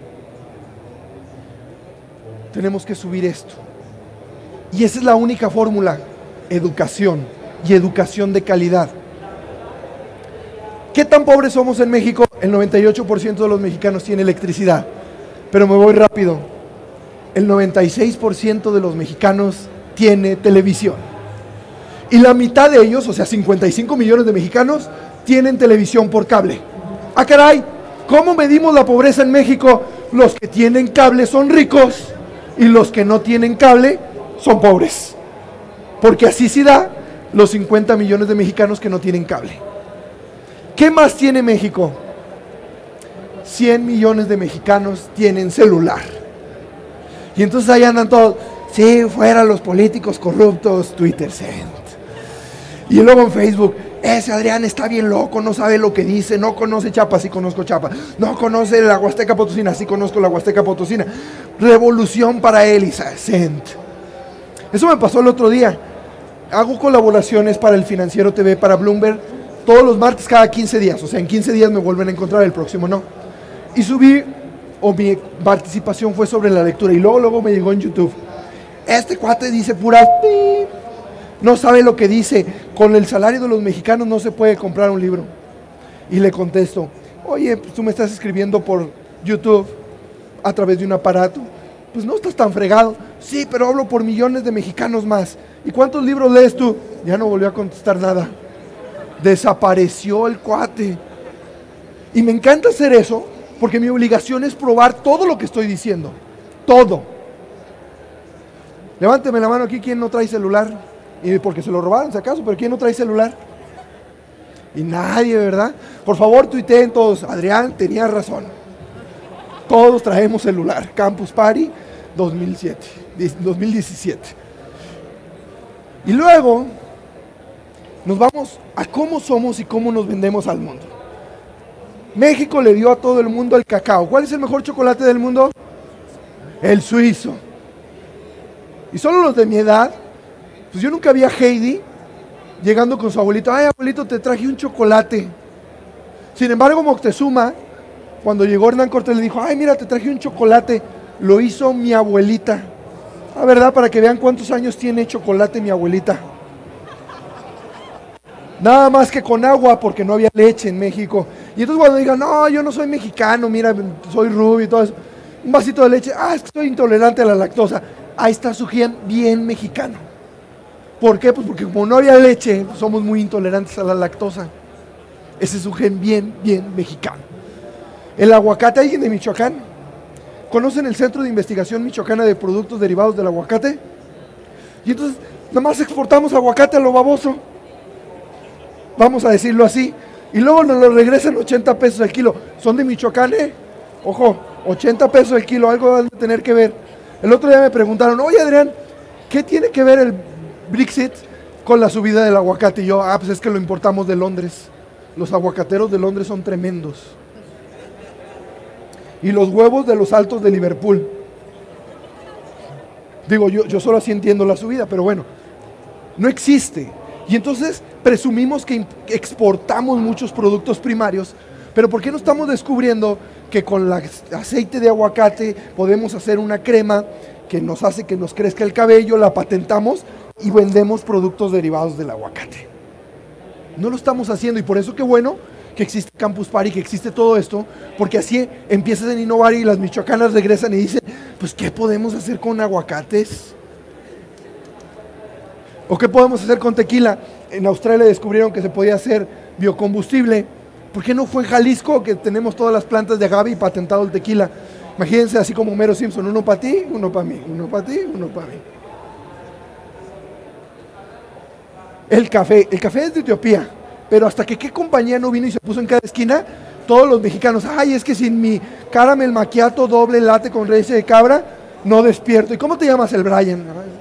Tenemos que subir esto. Y esa es la única fórmula. Educación. Y educación de calidad. ¿Qué tan pobres somos en México? El 98% de los mexicanos tiene electricidad. Pero me voy rápido. El 96% de los mexicanos tiene televisión. Y la mitad de ellos, o sea, 55 millones de mexicanos, tienen televisión por cable. ¡Ah, caray! ¿Cómo medimos la pobreza en México? Los que tienen cable son ricos y los que no tienen cable son pobres. Porque así se da los 50 millones de mexicanos que no tienen cable. ¿Qué más tiene México? 100 millones de mexicanos tienen celular. Y entonces ahí andan todos, sí, fuera los políticos corruptos, Twitter sent. Y luego en Facebook, ese Adrián está bien loco, no sabe lo que dice, no conoce Chiapas, sí conozco Chiapas, no conoce la Huasteca Potosina, sí conozco la Huasteca Potosina. Revolución para él, y sent. Eso me pasó el otro día. Hago colaboraciones para el Financiero TV, para Bloomberg, todos los martes cada 15 días. O sea, en 15 días me vuelven a encontrar, el próximo no. Y subí, o mi participación fue sobre la lectura, y luego me llegó en YouTube. Este cuate dice pura... No sabe lo que dice. Con el salario de los mexicanos no se puede comprar un libro. Y le contesto, oye, pues tú me estás escribiendo por YouTube a través de un aparato. Pues no estás tan fregado. Sí, pero hablo por millones de mexicanos más. ¿Y cuántos libros lees tú? Ya no volvió a contestar nada. Desapareció el cuate. Y me encanta hacer eso porque mi obligación es probar todo lo que estoy diciendo. Todo. Levánteme la mano aquí, ¿quién no trae celular? Y porque se lo robaron, si acaso, pero ¿quién no trae celular? Y nadie, ¿verdad? Por favor, tuiteen todos. Adrián tenía razón. Todos traemos celular. Campus Party 2017. Y luego nos vamos a cómo somos y cómo nos vendemos al mundo. México le dio a todo el mundo el cacao. ¿Cuál es el mejor chocolate del mundo? El suizo. Y solo los de mi edad, pues yo nunca vi a Heidi llegando con su abuelito. Ay, abuelito, te traje un chocolate. Sin embargo, Moctezuma, cuando llegó Hernán Cortés, le dijo, ay, mira, te traje un chocolate. Lo hizo mi abuelita. La verdad, para que vean cuántos años tiene chocolate mi abuelita. Nada más que con agua, porque no había leche en México. Y entonces cuando digan, no, yo no soy mexicano, mira, soy rubio y todo eso. Un vasito de leche, es que soy intolerante a la lactosa. Ahí está su gen bien mexicano. ¿Por qué? Pues porque como no había leche, pues somos muy intolerantes a la lactosa. Ese es un gen bien mexicano. El aguacate, ¿alguien de Michoacán? ¿Conocen el Centro de Investigación Michoacana de Productos Derivados del Aguacate? Y entonces, nada más exportamos aguacate a lo baboso. Vamos a decirlo así. Y luego nos lo regresan 80 pesos el kilo. ¿Son de Michoacán, Ojo, 80 pesos el kilo, algo van a tener que ver. El otro día me preguntaron, oye Adrián, ¿qué tiene que ver el Brexit con la subida del aguacate? Y yo, pues es que lo importamos de Londres. Los aguacateros de Londres son tremendos. Y los huevos de los Altos de Liverpool. Digo, yo solo así entiendo la subida, pero bueno, no existe. Y entonces presumimos que exportamos muchos productos primarios, pero ¿por qué no estamos descubriendo que con el aceite de aguacate podemos hacer una crema que nos hace que nos crezca el cabello, la patentamos y vendemos productos derivados del aguacate? No lo estamos haciendo, y por eso qué bueno que existe Campus Party, que existe todo esto, porque así empiezan a innovar y las michoacanas regresan y dicen, pues ¿qué podemos hacer con aguacates? ¿O qué podemos hacer con tequila? En Australia descubrieron que se podía hacer biocombustible. ¿Por qué no fue en Jalisco, que tenemos todas las plantas de agave y patentado el tequila? Imagínense así como Homero Simpson, uno para ti, uno para mí, uno para ti, uno para mí. El café es de Etiopía, pero hasta que qué compañía no vino y se puso en cada esquina, todos los mexicanos, ay, es que sin mi caramel macchiato doble latte con leche de cabra, no despierto. ¿Y cómo te llamas? El Brian.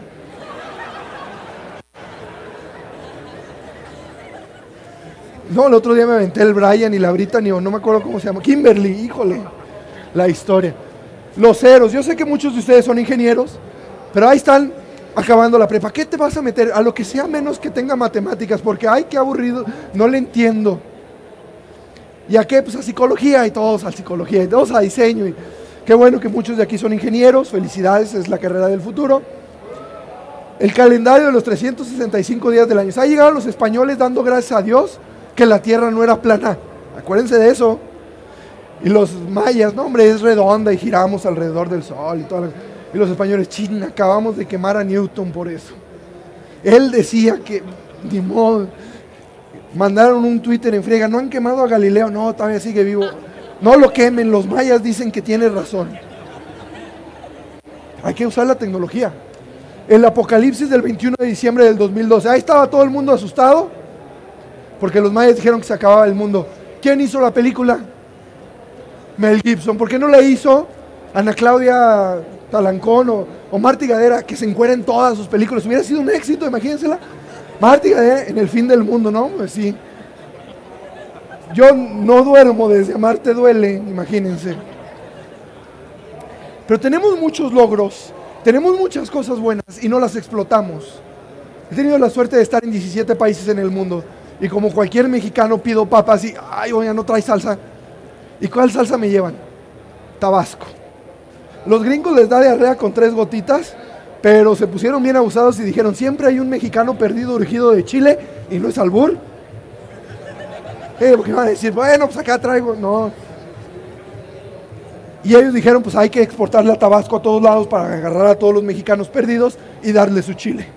No, el otro día me aventé el Brian y la Brittany, o no me acuerdo cómo se llama, Kimberly, híjole, la historia. Los ceros, yo sé que muchos de ustedes son ingenieros, pero ahí están acabando la prepa. ¿Qué te vas a meter? A lo que sea menos que tenga matemáticas, porque ay, qué aburrido, no le entiendo. ¿Y a qué? Pues a psicología, y todos a psicología, y todos a diseño. Y qué bueno que muchos de aquí son ingenieros, felicidades, es la carrera del futuro. El calendario de los 365 días del año. Ha llegado los españoles dando gracias a Dios que la tierra no era plana. Acuérdense de eso. Y los mayas, no hombre, es redonda y giramos alrededor del sol y todo. Y los españoles, China, acabamos de quemar a Newton por eso. Él decía que, ni modo, mandaron un Twitter en friega, no han quemado a Galileo, no, todavía sigue vivo. No lo quemen, los mayas dicen que tiene razón. Hay que usar la tecnología. El apocalipsis del 21 de diciembre del 2012, ahí estaba todo el mundo asustado, porque los mayas dijeron que se acababa el mundo. ¿Quién hizo la película? Mel Gibson. ¿Por qué no la hizo Ana Claudia Talancón o Martí Gadera, que se encuera en todas sus películas? Hubiera sido un éxito, imagínensela. Martí Gadera en El fin del mundo, ¿no? Pues sí. Yo no duermo desde Amarte duele, imagínense. Pero tenemos muchos logros, tenemos muchas cosas buenas y no las explotamos. He tenido la suerte de estar en 17 países en el mundo y como cualquier mexicano pido papas y, ay, oye, no trae salsa. ¿Y cuál salsa me llevan? Tabasco. Los gringos les da diarrea con 3 gotitas, pero se pusieron bien abusados y dijeron, siempre hay un mexicano perdido urgido de Chile y no es albur. Porque van a decir, bueno, pues acá traigo, no. Y ellos dijeron, pues hay que exportarle a Tabasco a todos lados para agarrar a todos los mexicanos perdidos y darle su chile.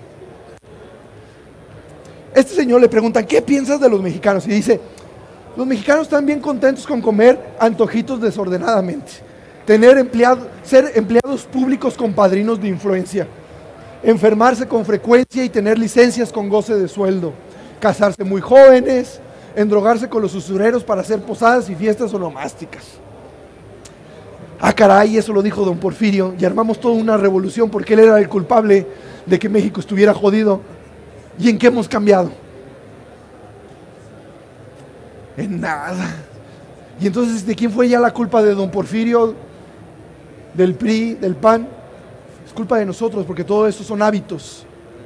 Este señor le preguntan, ¿qué piensas de los mexicanos? Y dice, los mexicanos están bien contentos con comer antojitos desordenadamente, ser empleados públicos con padrinos de influencia, enfermarse con frecuencia y tener licencias con goce de sueldo, casarse muy jóvenes, endrogarse con los usureros para hacer posadas y fiestas onomásticas. Ah, caray, eso lo dijo don Porfirio, y armamos toda una revolución porque él era el culpable de que México estuviera jodido. ¿Y en qué hemos cambiado? En nada. Y entonces, ¿de quién fue ya la culpa? ¿De don Porfirio? ¿Del PRI? ¿Del PAN? Es culpa de nosotros, porque todo eso son hábitos.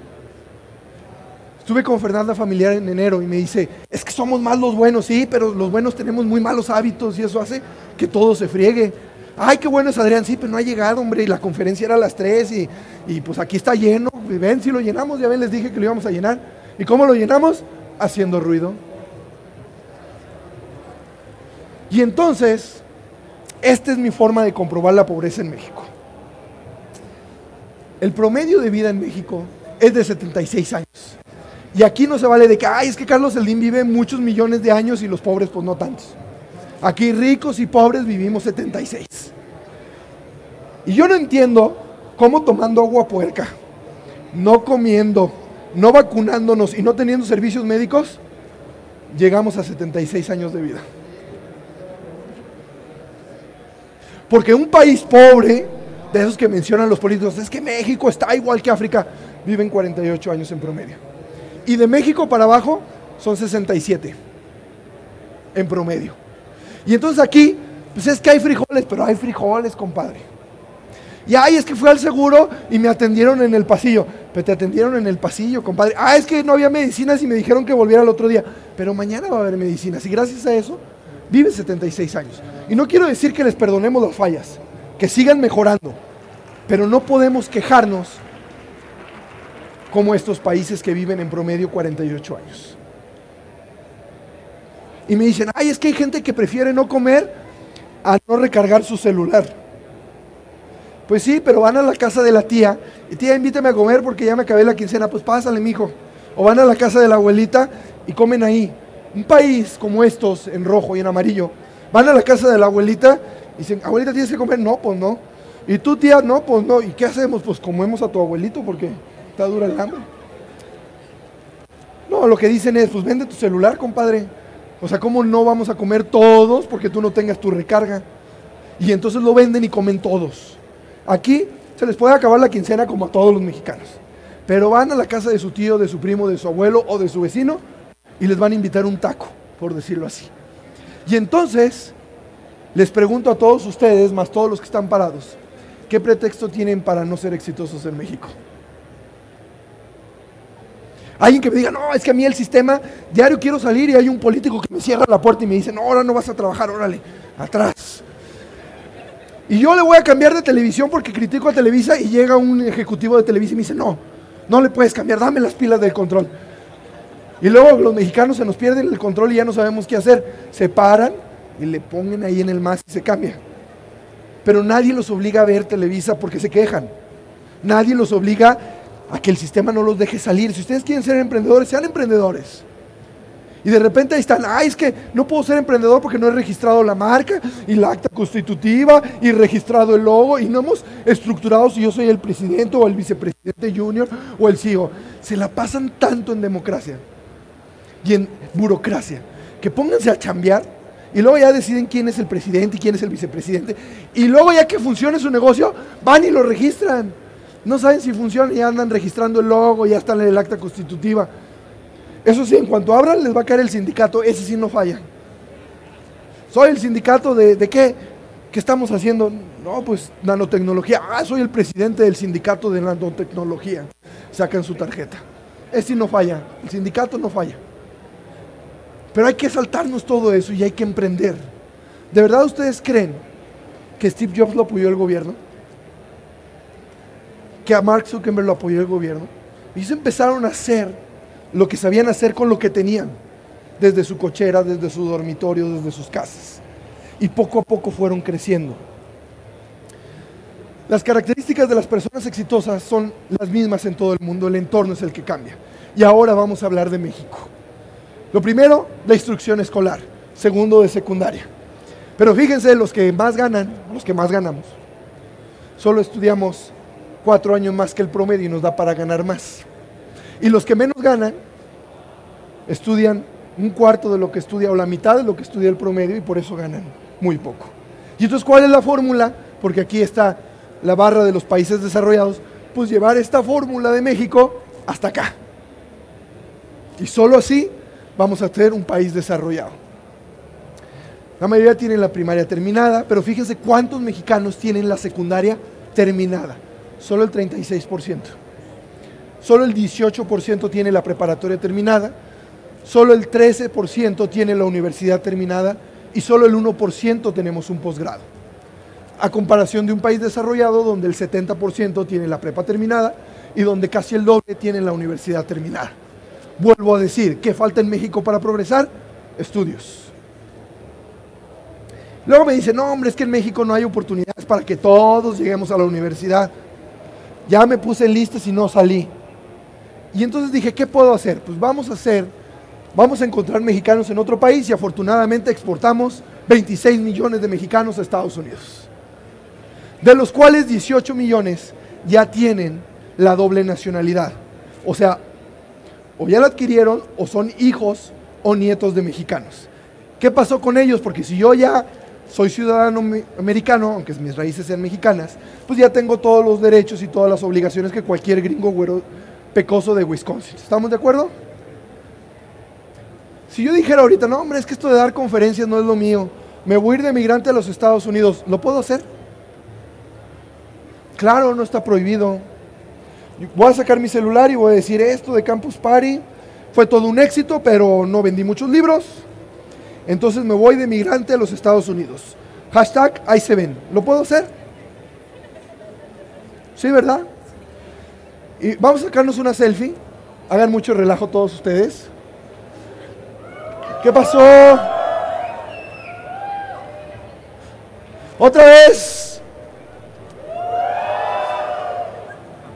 Estuve con Fernanda Familiar en enero y me dice, es que somos más los buenos, sí, pero los buenos tenemos muy malos hábitos y eso hace que todo se friegue. Ay, qué bueno es Adrián, sí, pero no ha llegado, hombre, y la conferencia era a las 3 y pues aquí está lleno, ven si lo llenamos, ya ven, les dije que lo íbamos a llenar. ¿Y cómo lo llenamos? Haciendo ruido. Y entonces, esta es mi forma de comprobar la pobreza en México. El promedio de vida en México es de 76 años. Y aquí no se vale de que, ay, es que Carlos Slim vive muchos millones de años y los pobres pues no tantos. Aquí ricos y pobres vivimos 76. Y yo no entiendo cómo tomando agua puerca, no comiendo, no vacunándonos y no teniendo servicios médicos, llegamos a 76 años de vida. Porque un país pobre, de esos que mencionan los políticos, es que México está igual que África, viven 48 años en promedio. Y de México para abajo son 67 en promedio. Y entonces aquí, pues es que hay frijoles, pero hay frijoles, compadre. Y ay, es que fui al seguro y me atendieron en el pasillo. Pero te atendieron en el pasillo, compadre. Ah, es que no había medicinas y me dijeron que volviera el otro día. Pero mañana va a haber medicinas. Y gracias a eso, vive 76 años. Y no quiero decir que les perdonemos las fallas, que sigan mejorando. Pero no podemos quejarnos como estos países que viven en promedio 48 años. Y me dicen, ay, es que hay gente que prefiere no comer a no recargar su celular. Pues sí, pero van a la casa de la tía, y tía, invítame a comer porque ya me acabé la quincena. Pues pásale, mijo. O van a la casa de la abuelita y comen ahí. Un país como estos, en rojo y en amarillo, van a la casa de la abuelita y dicen, abuelita, ¿tienes que comer? No, pues no. ¿Y tú, tía? No, pues no. ¿Y qué hacemos? Pues comemos a tu abuelito porque está dura el hambre. No, lo que dicen es, pues vende tu celular, compadre. O sea, ¿cómo no vamos a comer todos porque tú no tengas tu recarga? Y entonces lo venden y comen todos. Aquí se les puede acabar la quincena como a todos los mexicanos. Pero van a la casa de su tío, de su primo, de su abuelo o de su vecino y les van a invitar un taco, por decirlo así. Y entonces les pregunto a todos ustedes, más todos los que están parados, ¿qué pretexto tienen para no ser exitosos en México? Alguien que me diga, no, es que a mí el sistema, diario quiero salir y hay un político que me cierra la puerta y me dice, no, ahora no vas a trabajar, órale, atrás. Y yo le voy a cambiar de televisión porque critico a Televisa y llega un ejecutivo de Televisa y me dice, no, no le puedes cambiar, dame las pilas del control. Y luego los mexicanos se nos pierden el control y ya no sabemos qué hacer. Se paran y le ponen ahí en el más y se cambia. Pero nadie los obliga a ver Televisa porque se quejan. Nadie los obliga a que el sistema no los deje salir. Si ustedes quieren ser emprendedores, sean emprendedores. Y de repente ahí están, es que no puedo ser emprendedor porque no he registrado la marca y la acta constitutiva y registrado el logo y no hemos estructurado si yo soy el presidente o el vicepresidente junior o el CEO. Se la pasan tanto en democracia y en burocracia que pónganse a chambear y luego ya deciden quién es el presidente y quién es el vicepresidente y luego ya que funcione su negocio van y lo registran. No saben si funciona y ya andan registrando el logo, ya están en el acta constitutiva. Eso sí, en cuanto abran les va a caer el sindicato, ese sí no falla. Soy el sindicato de ¿qué? ¿Qué estamos haciendo? No, pues nanotecnología. Soy el presidente del sindicato de nanotecnología. Sacan su tarjeta. Ese sí no falla, el sindicato no falla. Pero hay que saltarnos todo eso y hay que emprender. ¿De verdad ustedes creen que Steve Jobs lo apoyó el gobierno? ¿Que a Mark Zuckerberg lo apoyó el gobierno? Y ellos empezaron a hacer lo que sabían hacer con lo que tenían, desde su cochera, desde su dormitorio, desde sus casas. Y poco a poco fueron creciendo. Las características de las personas exitosas son las mismas en todo el mundo, el entorno es el que cambia. Y ahora vamos a hablar de México. Lo primero, la instrucción escolar. Segundo, de secundaria. Pero fíjense, los que más ganan, los que más ganamos, solo estudiamos 4 años más que el promedio y nos da para ganar más. Y los que menos ganan, estudian un cuarto de lo que estudia o la mitad de lo que estudia el promedio y por eso ganan muy poco. Y entonces, ¿cuál es la fórmula? Porque aquí está la barra de los países desarrollados, pues llevar esta fórmula de México hasta acá. Y solo así vamos a tener un país desarrollado. La mayoría tienen la primaria terminada, pero fíjense cuántos mexicanos tienen la secundaria terminada. Solo el 36%. Solo el 18% tiene la preparatoria terminada, solo el 13% tiene la universidad terminada y solo el 1% tenemos un posgrado. A comparación de un país desarrollado donde el 70% tiene la prepa terminada y donde casi el doble tiene la universidad terminada. Vuelvo a decir, ¿qué falta en México para progresar? Estudios. Luego me dicen, no hombre, es que en México no hay oportunidades para que todos lleguemos a la universidad. Ya me puse en listas y no salí. Y entonces dije, ¿qué puedo hacer? Pues vamos a encontrar mexicanos en otro país y afortunadamente exportamos 26 millones de mexicanos a Estados Unidos. De los cuales 18 millones ya tienen la doble nacionalidad. O sea, o ya la adquirieron o son hijos o nietos de mexicanos. ¿Qué pasó con ellos? Porque si yo ya soy ciudadano americano, aunque mis raíces sean mexicanas, pues ya tengo todos los derechos y todas las obligaciones que cualquier gringo güero pecoso de Wisconsin. ¿Estamos de acuerdo? Si yo dijera ahorita, no hombre, es que esto de dar conferencias no es lo mío, me voy a ir de migrante a los Estados Unidos, ¿lo puedo hacer? Claro, no está prohibido. Voy a sacar mi celular y voy a decir esto de Campus Party fue todo un éxito, pero no vendí muchos libros, entonces me voy de migrante a los Estados Unidos. Hashtag ahí se ven. ¿Lo puedo hacer? Sí, ¿verdad? Y vamos a sacarnos una selfie. Hagan mucho relajo todos ustedes. ¿Qué pasó? Otra vez.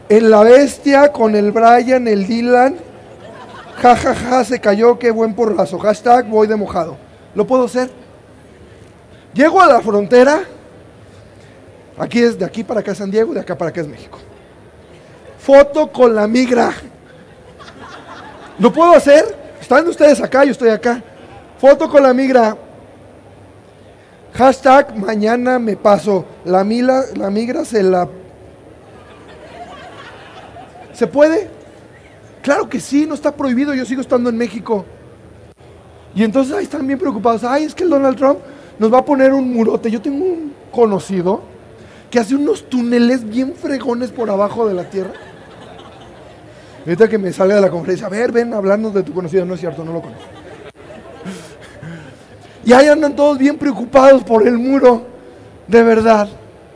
En la bestia con el Brian, el Dylan. Ja, ja, ja, se cayó, qué buen porrazo. Hashtag voy de mojado. ¿Lo puedo hacer? Llego a la frontera. Aquí es de aquí para acá San Diego, de acá para acá es México. Foto con la migra. ¿Lo puedo hacer? Están ustedes acá, yo estoy acá. Foto con la migra. Hashtag mañana me paso. La migra se la... ¿Se puede? Claro que sí, no está prohibido, yo sigo estando en México. Y entonces ahí están bien preocupados. Ay, es que el Donald Trump nos va a poner un murote. Yo tengo un conocido que hace unos túneles bien fregones por abajo de la tierra. Ahorita que me salga de la conferencia, a ver, ven, hablarnos de tu conocido. No es cierto, no lo conozco. Y ahí andan todos bien preocupados por el muro, de verdad.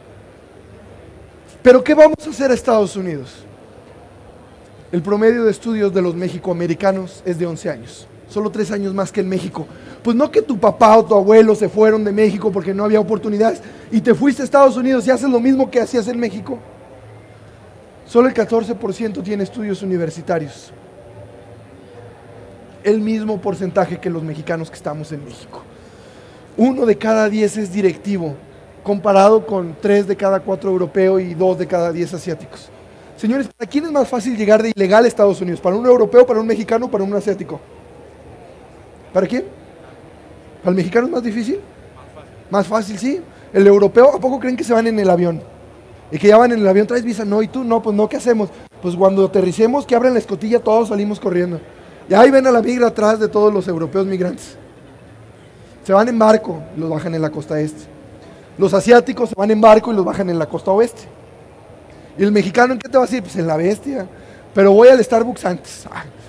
Pero ¿qué vamos a hacer a Estados Unidos? El promedio de estudios de los mexicoamericanos es de 11 años. Solo 3 años más que en México. Pues no que tu papá o tu abuelo se fueron de México porque no había oportunidades y te fuiste a Estados Unidos y haces lo mismo que hacías en México. Solo el 14% tiene estudios universitarios. El mismo porcentaje que los mexicanos que estamos en México. 1 de cada 10 es directivo, comparado con 3 de cada 4 europeos y 2 de cada 10 asiáticos. Señores, ¿para quién es más fácil llegar de ilegal a Estados Unidos? ¿Para un europeo, para un mexicano, para un asiático? ¿Para quién? ¿Para el mexicano es más difícil? Más fácil, sí. El europeo, ¿a poco creen que se van en el avión? Y que ya van en el avión, ¿traes visa? No, ¿y tú? No, pues no, ¿qué hacemos? Pues cuando aterricemos, que abren la escotilla, todos salimos corriendo. Y ahí ven a la migra atrás de todos los europeos migrantes. Se van en barco y los bajan en la costa este. Los asiáticos se van en barco y los bajan en la costa oeste. ¿Y el mexicano en qué te vas a ir? Pues en la bestia. Pero voy al Starbucks antes.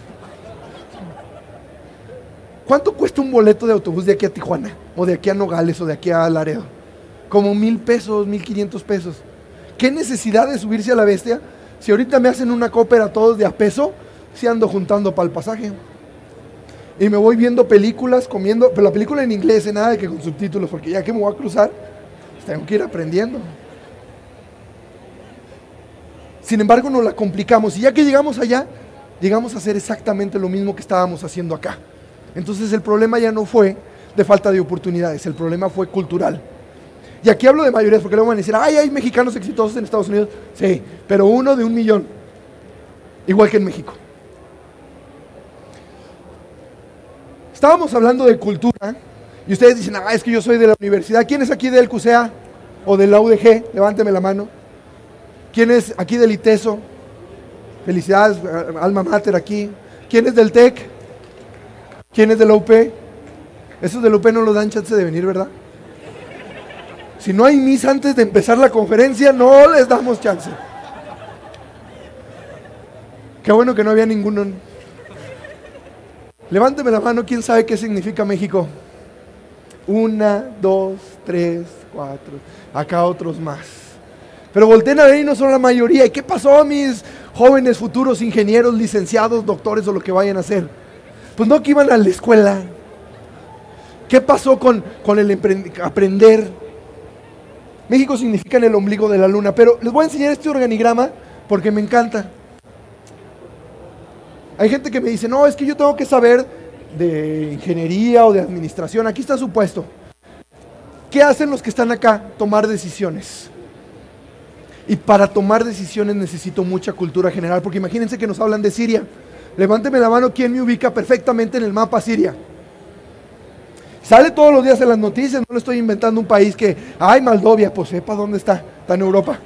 ¿Cuánto cuesta un boleto de autobús de aquí a Tijuana? O de aquí a Nogales o de aquí a Laredo. Como 1,000 pesos, 1,500 pesos. ¿Qué necesidad de subirse a la bestia? Si ahorita me hacen una coopera a todos de a peso, si ando juntando para el pasaje. Y me voy viendo películas, comiendo, pero la película en inglés, nada de que con subtítulos, porque ya que me voy a cruzar, pues tengo que ir aprendiendo. Sin embargo, nos la complicamos y ya que llegamos allá, llegamos a hacer exactamente lo mismo que estábamos haciendo acá. Entonces el problema ya no fue de falta de oportunidades, el problema fue cultural. Y aquí hablo de mayorías, porque luego van a decir, ay, hay mexicanos exitosos en Estados Unidos. Sí, pero 1 de 1,000,000, igual que en México. Estábamos hablando de cultura y ustedes dicen, es que yo soy de la universidad. ¿Quién es aquí del CUSEA o de la UDG? Levánteme la mano. ¿Quién es aquí del ITESO? Felicidades, alma mater aquí. ¿Quién es del TEC? ¿Quién es de la UP? Esos de la UP no los dan chance de venir, ¿verdad? Si no hay misa antes de empezar la conferencia, no les damos chance. Qué bueno que no había ninguno. Levánteme la mano, ¿quién sabe qué significa México? 1, 2, 3, 4. Acá otros más. Pero volteen a ver y no son la mayoría. ¿Y qué pasó a mis jóvenes futuros ingenieros, licenciados, doctores o lo que vayan a hacer? Pues no que iban a la escuela. ¿Qué pasó con el aprender? México significa en el ombligo de la luna, pero les voy a enseñar este organigrama porque me encanta. Hay gente que me dice, no, es que yo tengo que saber de ingeniería o de administración. Aquí está su puesto. ¿Qué hacen los que están acá? Tomar decisiones. Y para tomar decisiones necesito mucha cultura general, porque imagínense que nos hablan de Siria. Levánteme la mano, ¿quién me ubica perfectamente en el mapa Siria? Sale todos los días en las noticias, no le estoy inventando un país que, ay, Moldavia, pues sepa dónde está, está en Europa.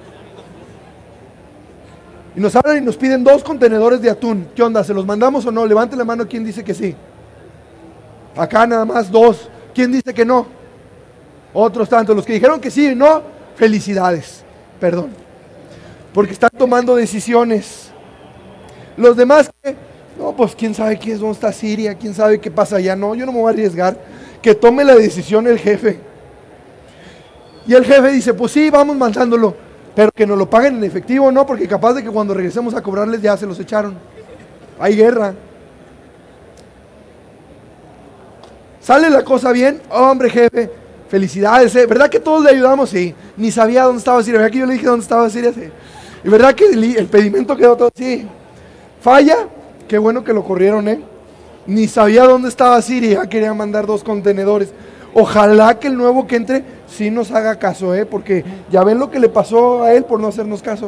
Y nos hablan y nos piden 2 contenedores de atún. ¿Qué onda? ¿Se los mandamos o no? Levante la mano, ¿quién dice que sí? Acá nada más 2. ¿Quién dice que no? Otros tantos. Los que dijeron que sí y no, felicidades. Perdón. Porque están tomando decisiones. Los demás que, no, pues quién sabe qué es, dónde está Siria, quién sabe qué pasa allá. No, yo no me voy a arriesgar. Que tome la decisión el jefe. Y el jefe dice, pues sí, vamos mandándolo. Pero que nos lo paguen en efectivo, no, porque capaz de que cuando regresemos a cobrarles ya se los echaron. Hay guerra. ¿Sale la cosa bien? Hombre, jefe, felicidades, ¿eh? ¿Verdad que todos le ayudamos? Sí. Ni sabía dónde estaba Siria. ¿Verdad que yo le dije dónde estaba Siria? Sí. Y verdad que el pedimento quedó todo así. Falla, qué bueno que lo corrieron, Ni sabía dónde estaba Siria, quería mandar 2 contenedores. Ojalá que el nuevo que entre sí nos haga caso, porque ya ven lo que le pasó a él por no hacernos caso.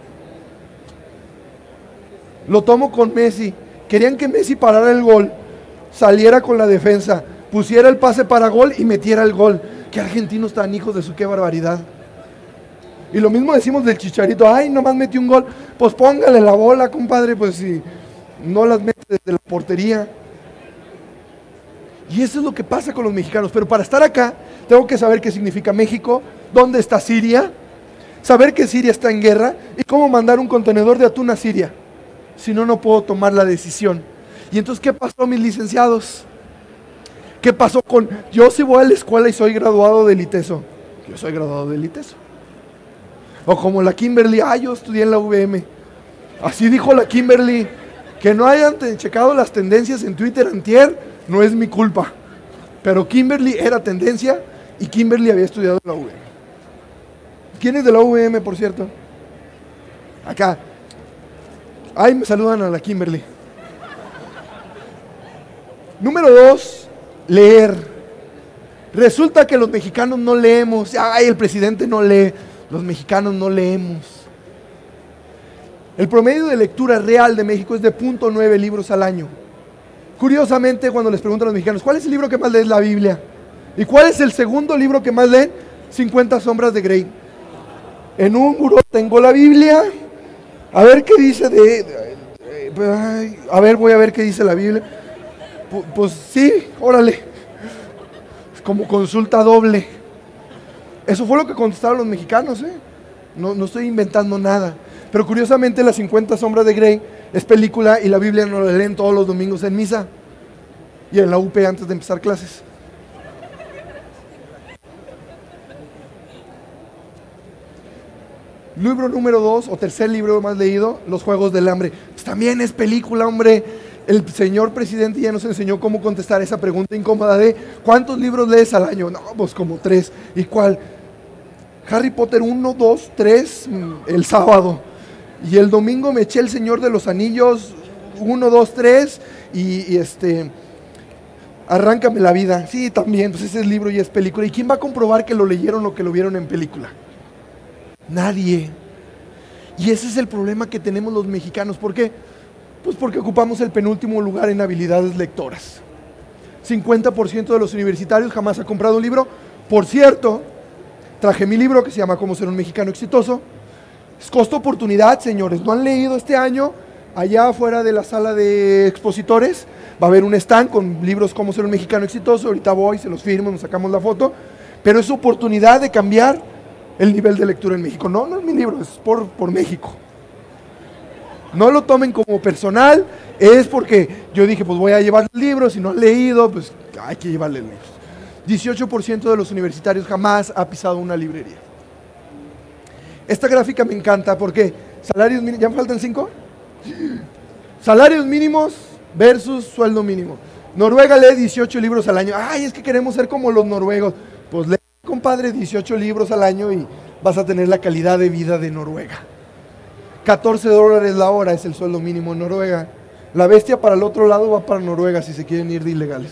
Lo tomo con Messi. Querían que Messi parara el gol, saliera con la defensa, pusiera el pase para gol y metiera el gol. Qué argentinos tan hijos de su, qué barbaridad. Y lo mismo decimos del Chicharito, ay, nomás metió un gol. Pues póngale la bola, compadre, pues si no las mete desde la portería. Y eso es lo que pasa con los mexicanos. Pero para estar acá, tengo que saber qué significa México, dónde está Siria, saber que Siria está en guerra y cómo mandar un contenedor de atún a Siria. Si no, no puedo tomar la decisión. Y entonces, ¿qué pasó, mis licenciados? ¿Qué pasó con...? Yo sí voy a la escuela y soy graduado del ITESO. Yo soy graduado del ITESO. O como la Kimberly, yo estudié en la UVM. Así dijo la Kimberly. Que no hayan checado las tendencias en Twitter antier, no es mi culpa. Pero Kimberly era tendencia y Kimberly había estudiado en la UVM. ¿Quién es de la UVM, por cierto? Acá. Ay, me saludan a la Kimberly. Número 2, leer. Resulta que los mexicanos no leemos. Ay, el presidente no lee. Los mexicanos no leemos. El promedio de lectura real de México es de 0.9 libros al año. Curiosamente, cuando les preguntan a los mexicanos, ¿cuál es el libro que más leen? La Biblia. ¿Y cuál es el segundo libro que más leen? 50 sombras de Grey. En un buró tengo la Biblia. A ver qué dice voy a ver qué dice la Biblia. Pues sí, órale. Es como consulta doble. Eso fue lo que contestaron los mexicanos, No estoy inventando nada. Pero curiosamente las 50 sombras de Grey es película y la Biblia nos la leen todos los domingos en misa y en la UP antes de empezar clases. Libro número 2 o tercer libro más leído, Los Juegos del Hambre. Pues también es película, hombre. El señor presidente ya nos enseñó cómo contestar esa pregunta incómoda de ¿cuántos libros lees al año? No, pues como 3. ¿Y cuál? Harry Potter 1, 2, 3 el sábado. Y el domingo me eché El Señor de los Anillos 1, 2, 3 y Arráncame la vida. Sí, también, pues ese es libro y es película. ¿Y quién va a comprobar que lo leyeron o que lo vieron en película? Nadie. Y ese es el problema que tenemos los mexicanos. ¿Por qué? Pues porque ocupamos el penúltimo lugar en habilidades lectoras. 50% de los universitarios jamás ha comprado un libro. Por cierto, traje mi libro que se llama Cómo ser un mexicano exitoso. Es costo-oportunidad, señores. ¿No han leído este año? Allá afuera de la sala de expositores va a haber un stand con libros Cómo ser un mexicano exitoso. Ahorita voy, se los firmo, nos sacamos la foto. Pero es oportunidad de cambiar el nivel de lectura en México. No es mi libro, es por México. No lo tomen como personal, es porque yo dije, pues voy a llevar libros, si no han leído, pues hay que llevarle libros. 18% de los universitarios jamás ha pisado una librería. Esta gráfica me encanta porque salarios mínimos, ¿ya me faltan 5? Salarios mínimos versus sueldo mínimo. Noruega lee 18 libros al año. Ay, es que queremos ser como los noruegos. Pues lee, compadre, 18 libros al año y vas a tener la calidad de vida de Noruega. $14 la hora es el sueldo mínimo en Noruega. La bestia para el otro lado va para Noruega si se quieren ir de ilegales.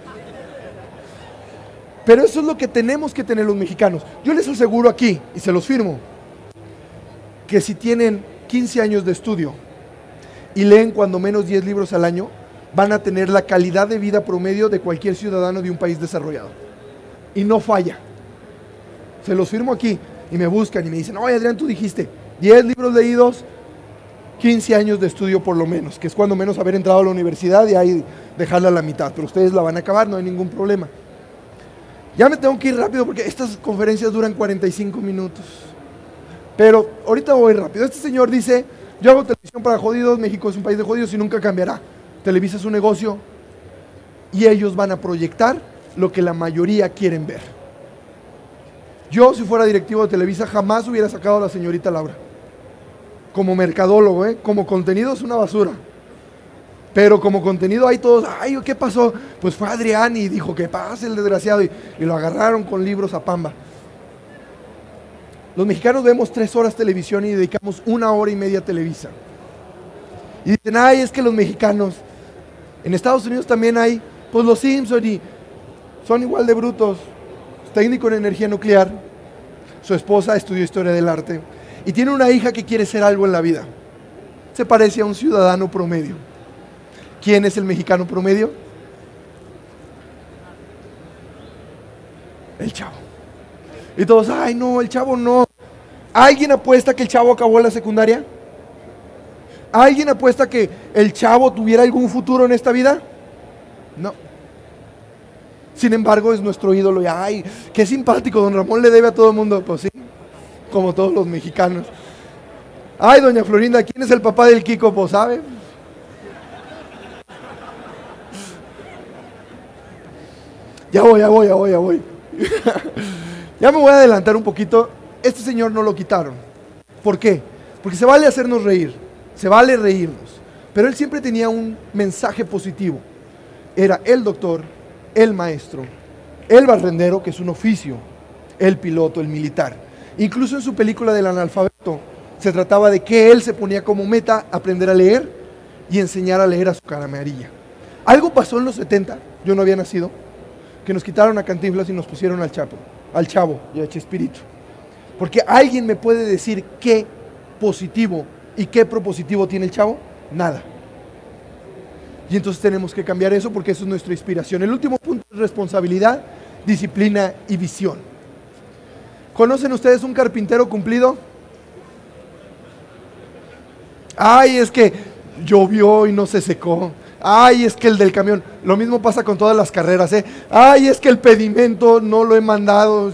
Pero eso es lo que tenemos que tener los mexicanos. Yo les aseguro aquí, y se los firmo, que si tienen 15 años de estudio y leen cuando menos 10 libros al año, van a tener la calidad de vida promedio de cualquier ciudadano de un país desarrollado. Y no falla. Se los firmo aquí y me buscan y me dicen, oye Adrián, tú dijiste 10 libros leídos, 15 años de estudio por lo menos, que es cuando menos haber entrado a la universidad y ahí dejarla a la mitad, pero ustedes la van a acabar, no hay ningún problema. Ya me tengo que ir rápido porque estas conferencias duran 45 minutos. Pero ahorita voy rápido. Este señor dice, yo hago televisión para jodidos, México es un país de jodidos y nunca cambiará. Televisa es un negocio y ellos van a proyectar lo que la mayoría quieren ver. Yo, si fuera directivo de Televisa, jamás hubiera sacado a la señorita Laura. Como mercadólogo, como contenido es una basura. Pero como contenido hay todos, ay, ¿qué pasó? Pues fue Adrián y dijo, que pase el desgraciado, y lo agarraron con libros a pamba. Los mexicanos vemos 3 horas televisión y dedicamos 1 hora y media a Televisa. Y dicen, ay, es que los mexicanos, en Estados Unidos también hay, pues los Simpson y son igual de brutos. Técnico en energía nuclear, su esposa estudió historia del arte y tiene una hija que quiere ser algo en la vida. Se parece a un ciudadano promedio. ¿Quién es el mexicano promedio? El Chavo. Y todos, ay no, el Chavo no. ¿Alguien apuesta que el Chavo acabó la secundaria? ¿Alguien apuesta que el Chavo tuviera algún futuro en esta vida? No. Sin embargo, es nuestro ídolo. Y ay, qué simpático, don Ramón le debe a todo el mundo. Pues sí, como todos los mexicanos. Ay, doña Florinda, ¿quién es el papá del Kiko? Pues sabe. Ya voy. Ya me voy a adelantar un poquito. Este señor no lo quitaron. ¿Por qué? Porque se vale hacernos reír, se vale reírnos. Pero él siempre tenía un mensaje positivo. Era el doctor, el maestro, el barrendero, que es un oficio, el piloto, el militar. Incluso en su película del analfabeto, se trataba de que él se ponía como meta aprender a leer y enseñar a leer a su cara amarilla. Algo pasó en los 70, yo no había nacido, que nos quitaron a Cantinflas y nos pusieron al Chavo y a Chespirito. Porque alguien me puede decir qué positivo y qué propositivo tiene el Chavo. Nada. Y entonces tenemos que cambiar eso porque eso es nuestra inspiración. El último punto es responsabilidad, disciplina y visión. ¿Conocen ustedes un carpintero cumplido? Ay, es que llovió y no se secó. Ay, es que el del camión. Lo mismo pasa con todas las carreras, ¿eh? Ay, es que el pedimento no lo he mandado.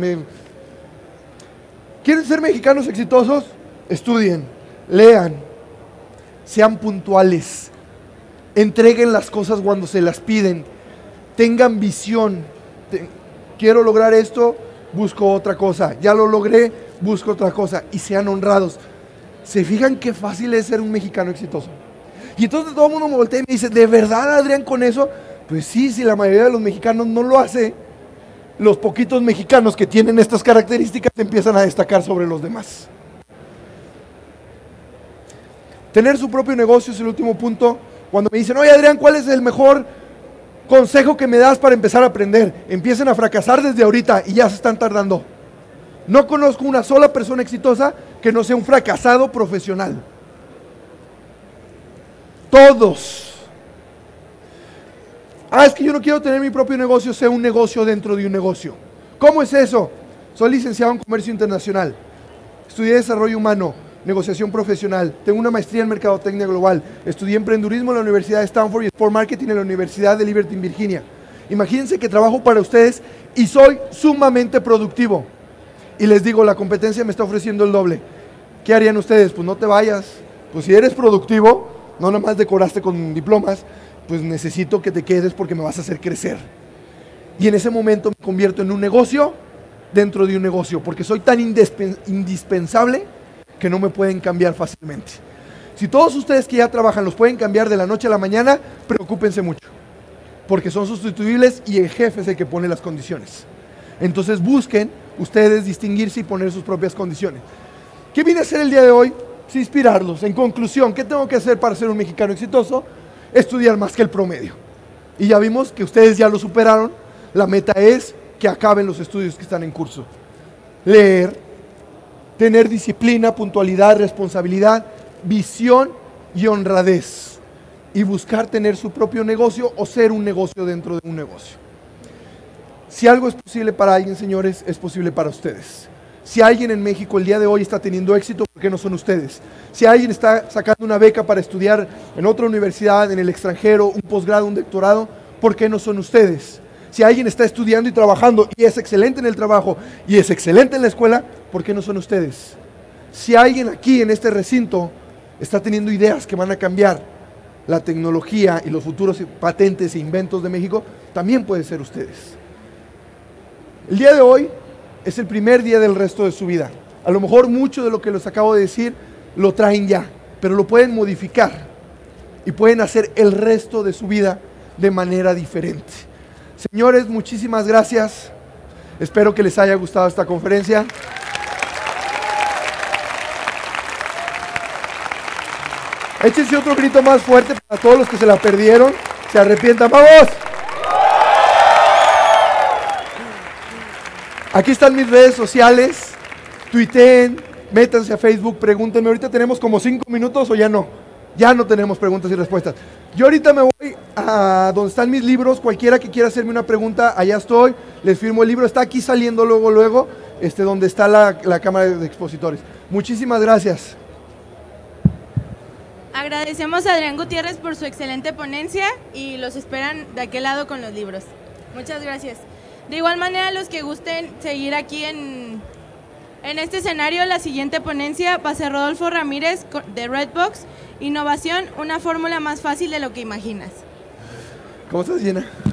¿Quieren ser mexicanos exitosos? Estudien, lean, sean puntuales, entreguen las cosas cuando se las piden, tengan visión. Quiero lograr esto, busco otra cosa. Ya lo logré, busco otra cosa. Y sean honrados. ¿Se fijan qué fácil es ser un mexicano exitoso? Y entonces todo el mundo me voltea y me dice, ¿de verdad, Adrián, con eso? Pues sí, si la mayoría de los mexicanos no lo hace, los poquitos mexicanos que tienen estas características empiezan a destacar sobre los demás. Tener su propio negocio es el último punto. Cuando me dicen, oye Adrián, ¿cuál es el mejor consejo que me das para empezar a aprender? Empiecen a fracasar desde ahorita y ya se están tardando. No conozco una sola persona exitosa que no sea un fracasado profesional. Todos. Ah, es que yo no quiero tener mi propio negocio, sea un negocio dentro de un negocio. ¿Cómo es eso? Soy licenciado en Comercio Internacional. Estudié Desarrollo Humano, Negociación Profesional. Tengo una maestría en Mercadotecnia Global. Estudié Emprendurismo en la Universidad de Stanford y Sport Marketing en la Universidad de Liberty en Virginia. Imagínense que trabajo para ustedes y soy sumamente productivo. Y les digo, la competencia me está ofreciendo el doble. ¿Qué harían ustedes? Pues no te vayas. Pues si eres productivo, no nada más decoraste con diplomas, pues necesito que te quedes porque me vas a hacer crecer. Y en ese momento me convierto en un negocio dentro de un negocio, porque soy tan indispensable que no me pueden cambiar fácilmente. Si todos ustedes que ya trabajan los pueden cambiar de la noche a la mañana, preocúpense mucho, porque son sustituibles y el jefe es el que pone las condiciones. Entonces busquen ustedes distinguirse y poner sus propias condiciones. ¿Qué vine a hacer el día de hoy? Sí, inspirarlos. En conclusión, ¿qué tengo que hacer para ser un mexicano exitoso? Estudiar más que el promedio. Y ya vimos que ustedes ya lo superaron. La meta es que acaben los estudios que están en curso. Leer, tener disciplina, puntualidad, responsabilidad, visión y honradez. Y buscar tener su propio negocio o ser un negocio dentro de un negocio. Si algo es posible para alguien, señores, es posible para ustedes. Si alguien en México el día de hoy está teniendo éxito, ¿por qué no son ustedes? Si alguien está sacando una beca para estudiar en otra universidad, en el extranjero, un posgrado, un doctorado, ¿por qué no son ustedes? Si alguien está estudiando y trabajando y es excelente en el trabajo y es excelente en la escuela, ¿por qué no son ustedes? Si alguien aquí en este recinto está teniendo ideas que van a cambiar la tecnología y los futuros patentes e inventos de México, también puede ser ustedes. El día de hoy es el primer día del resto de su vida. A lo mejor mucho de lo que les acabo de decir lo traen ya, pero lo pueden modificar y pueden hacer el resto de su vida de manera diferente. Señores, muchísimas gracias. Espero que les haya gustado esta conferencia. Échense otro grito más fuerte para todos los que se la perdieron. Se arrepientan. ¡Vamos! Aquí están mis redes sociales. Tuiteen, métanse a Facebook, pregúntenme. Ahorita tenemos como 5 minutos o ya no. Ya no tenemos preguntas y respuestas. Yo ahorita me voy a donde están mis libros. Cualquiera que quiera hacerme una pregunta, allá estoy. Les firmo el libro. Está aquí saliendo luego, donde está la cámara de expositores. Muchísimas gracias. Agradecemos a Adrián Gutiérrez por su excelente ponencia y los esperan de aquel lado con los libros. Muchas gracias. De igual manera, los que gusten seguir aquí en este escenario, la siguiente ponencia va a ser Rodolfo Ramírez de Redbox, Innovación, una fórmula más fácil de lo que imaginas. ¿Cómo estás, Gina?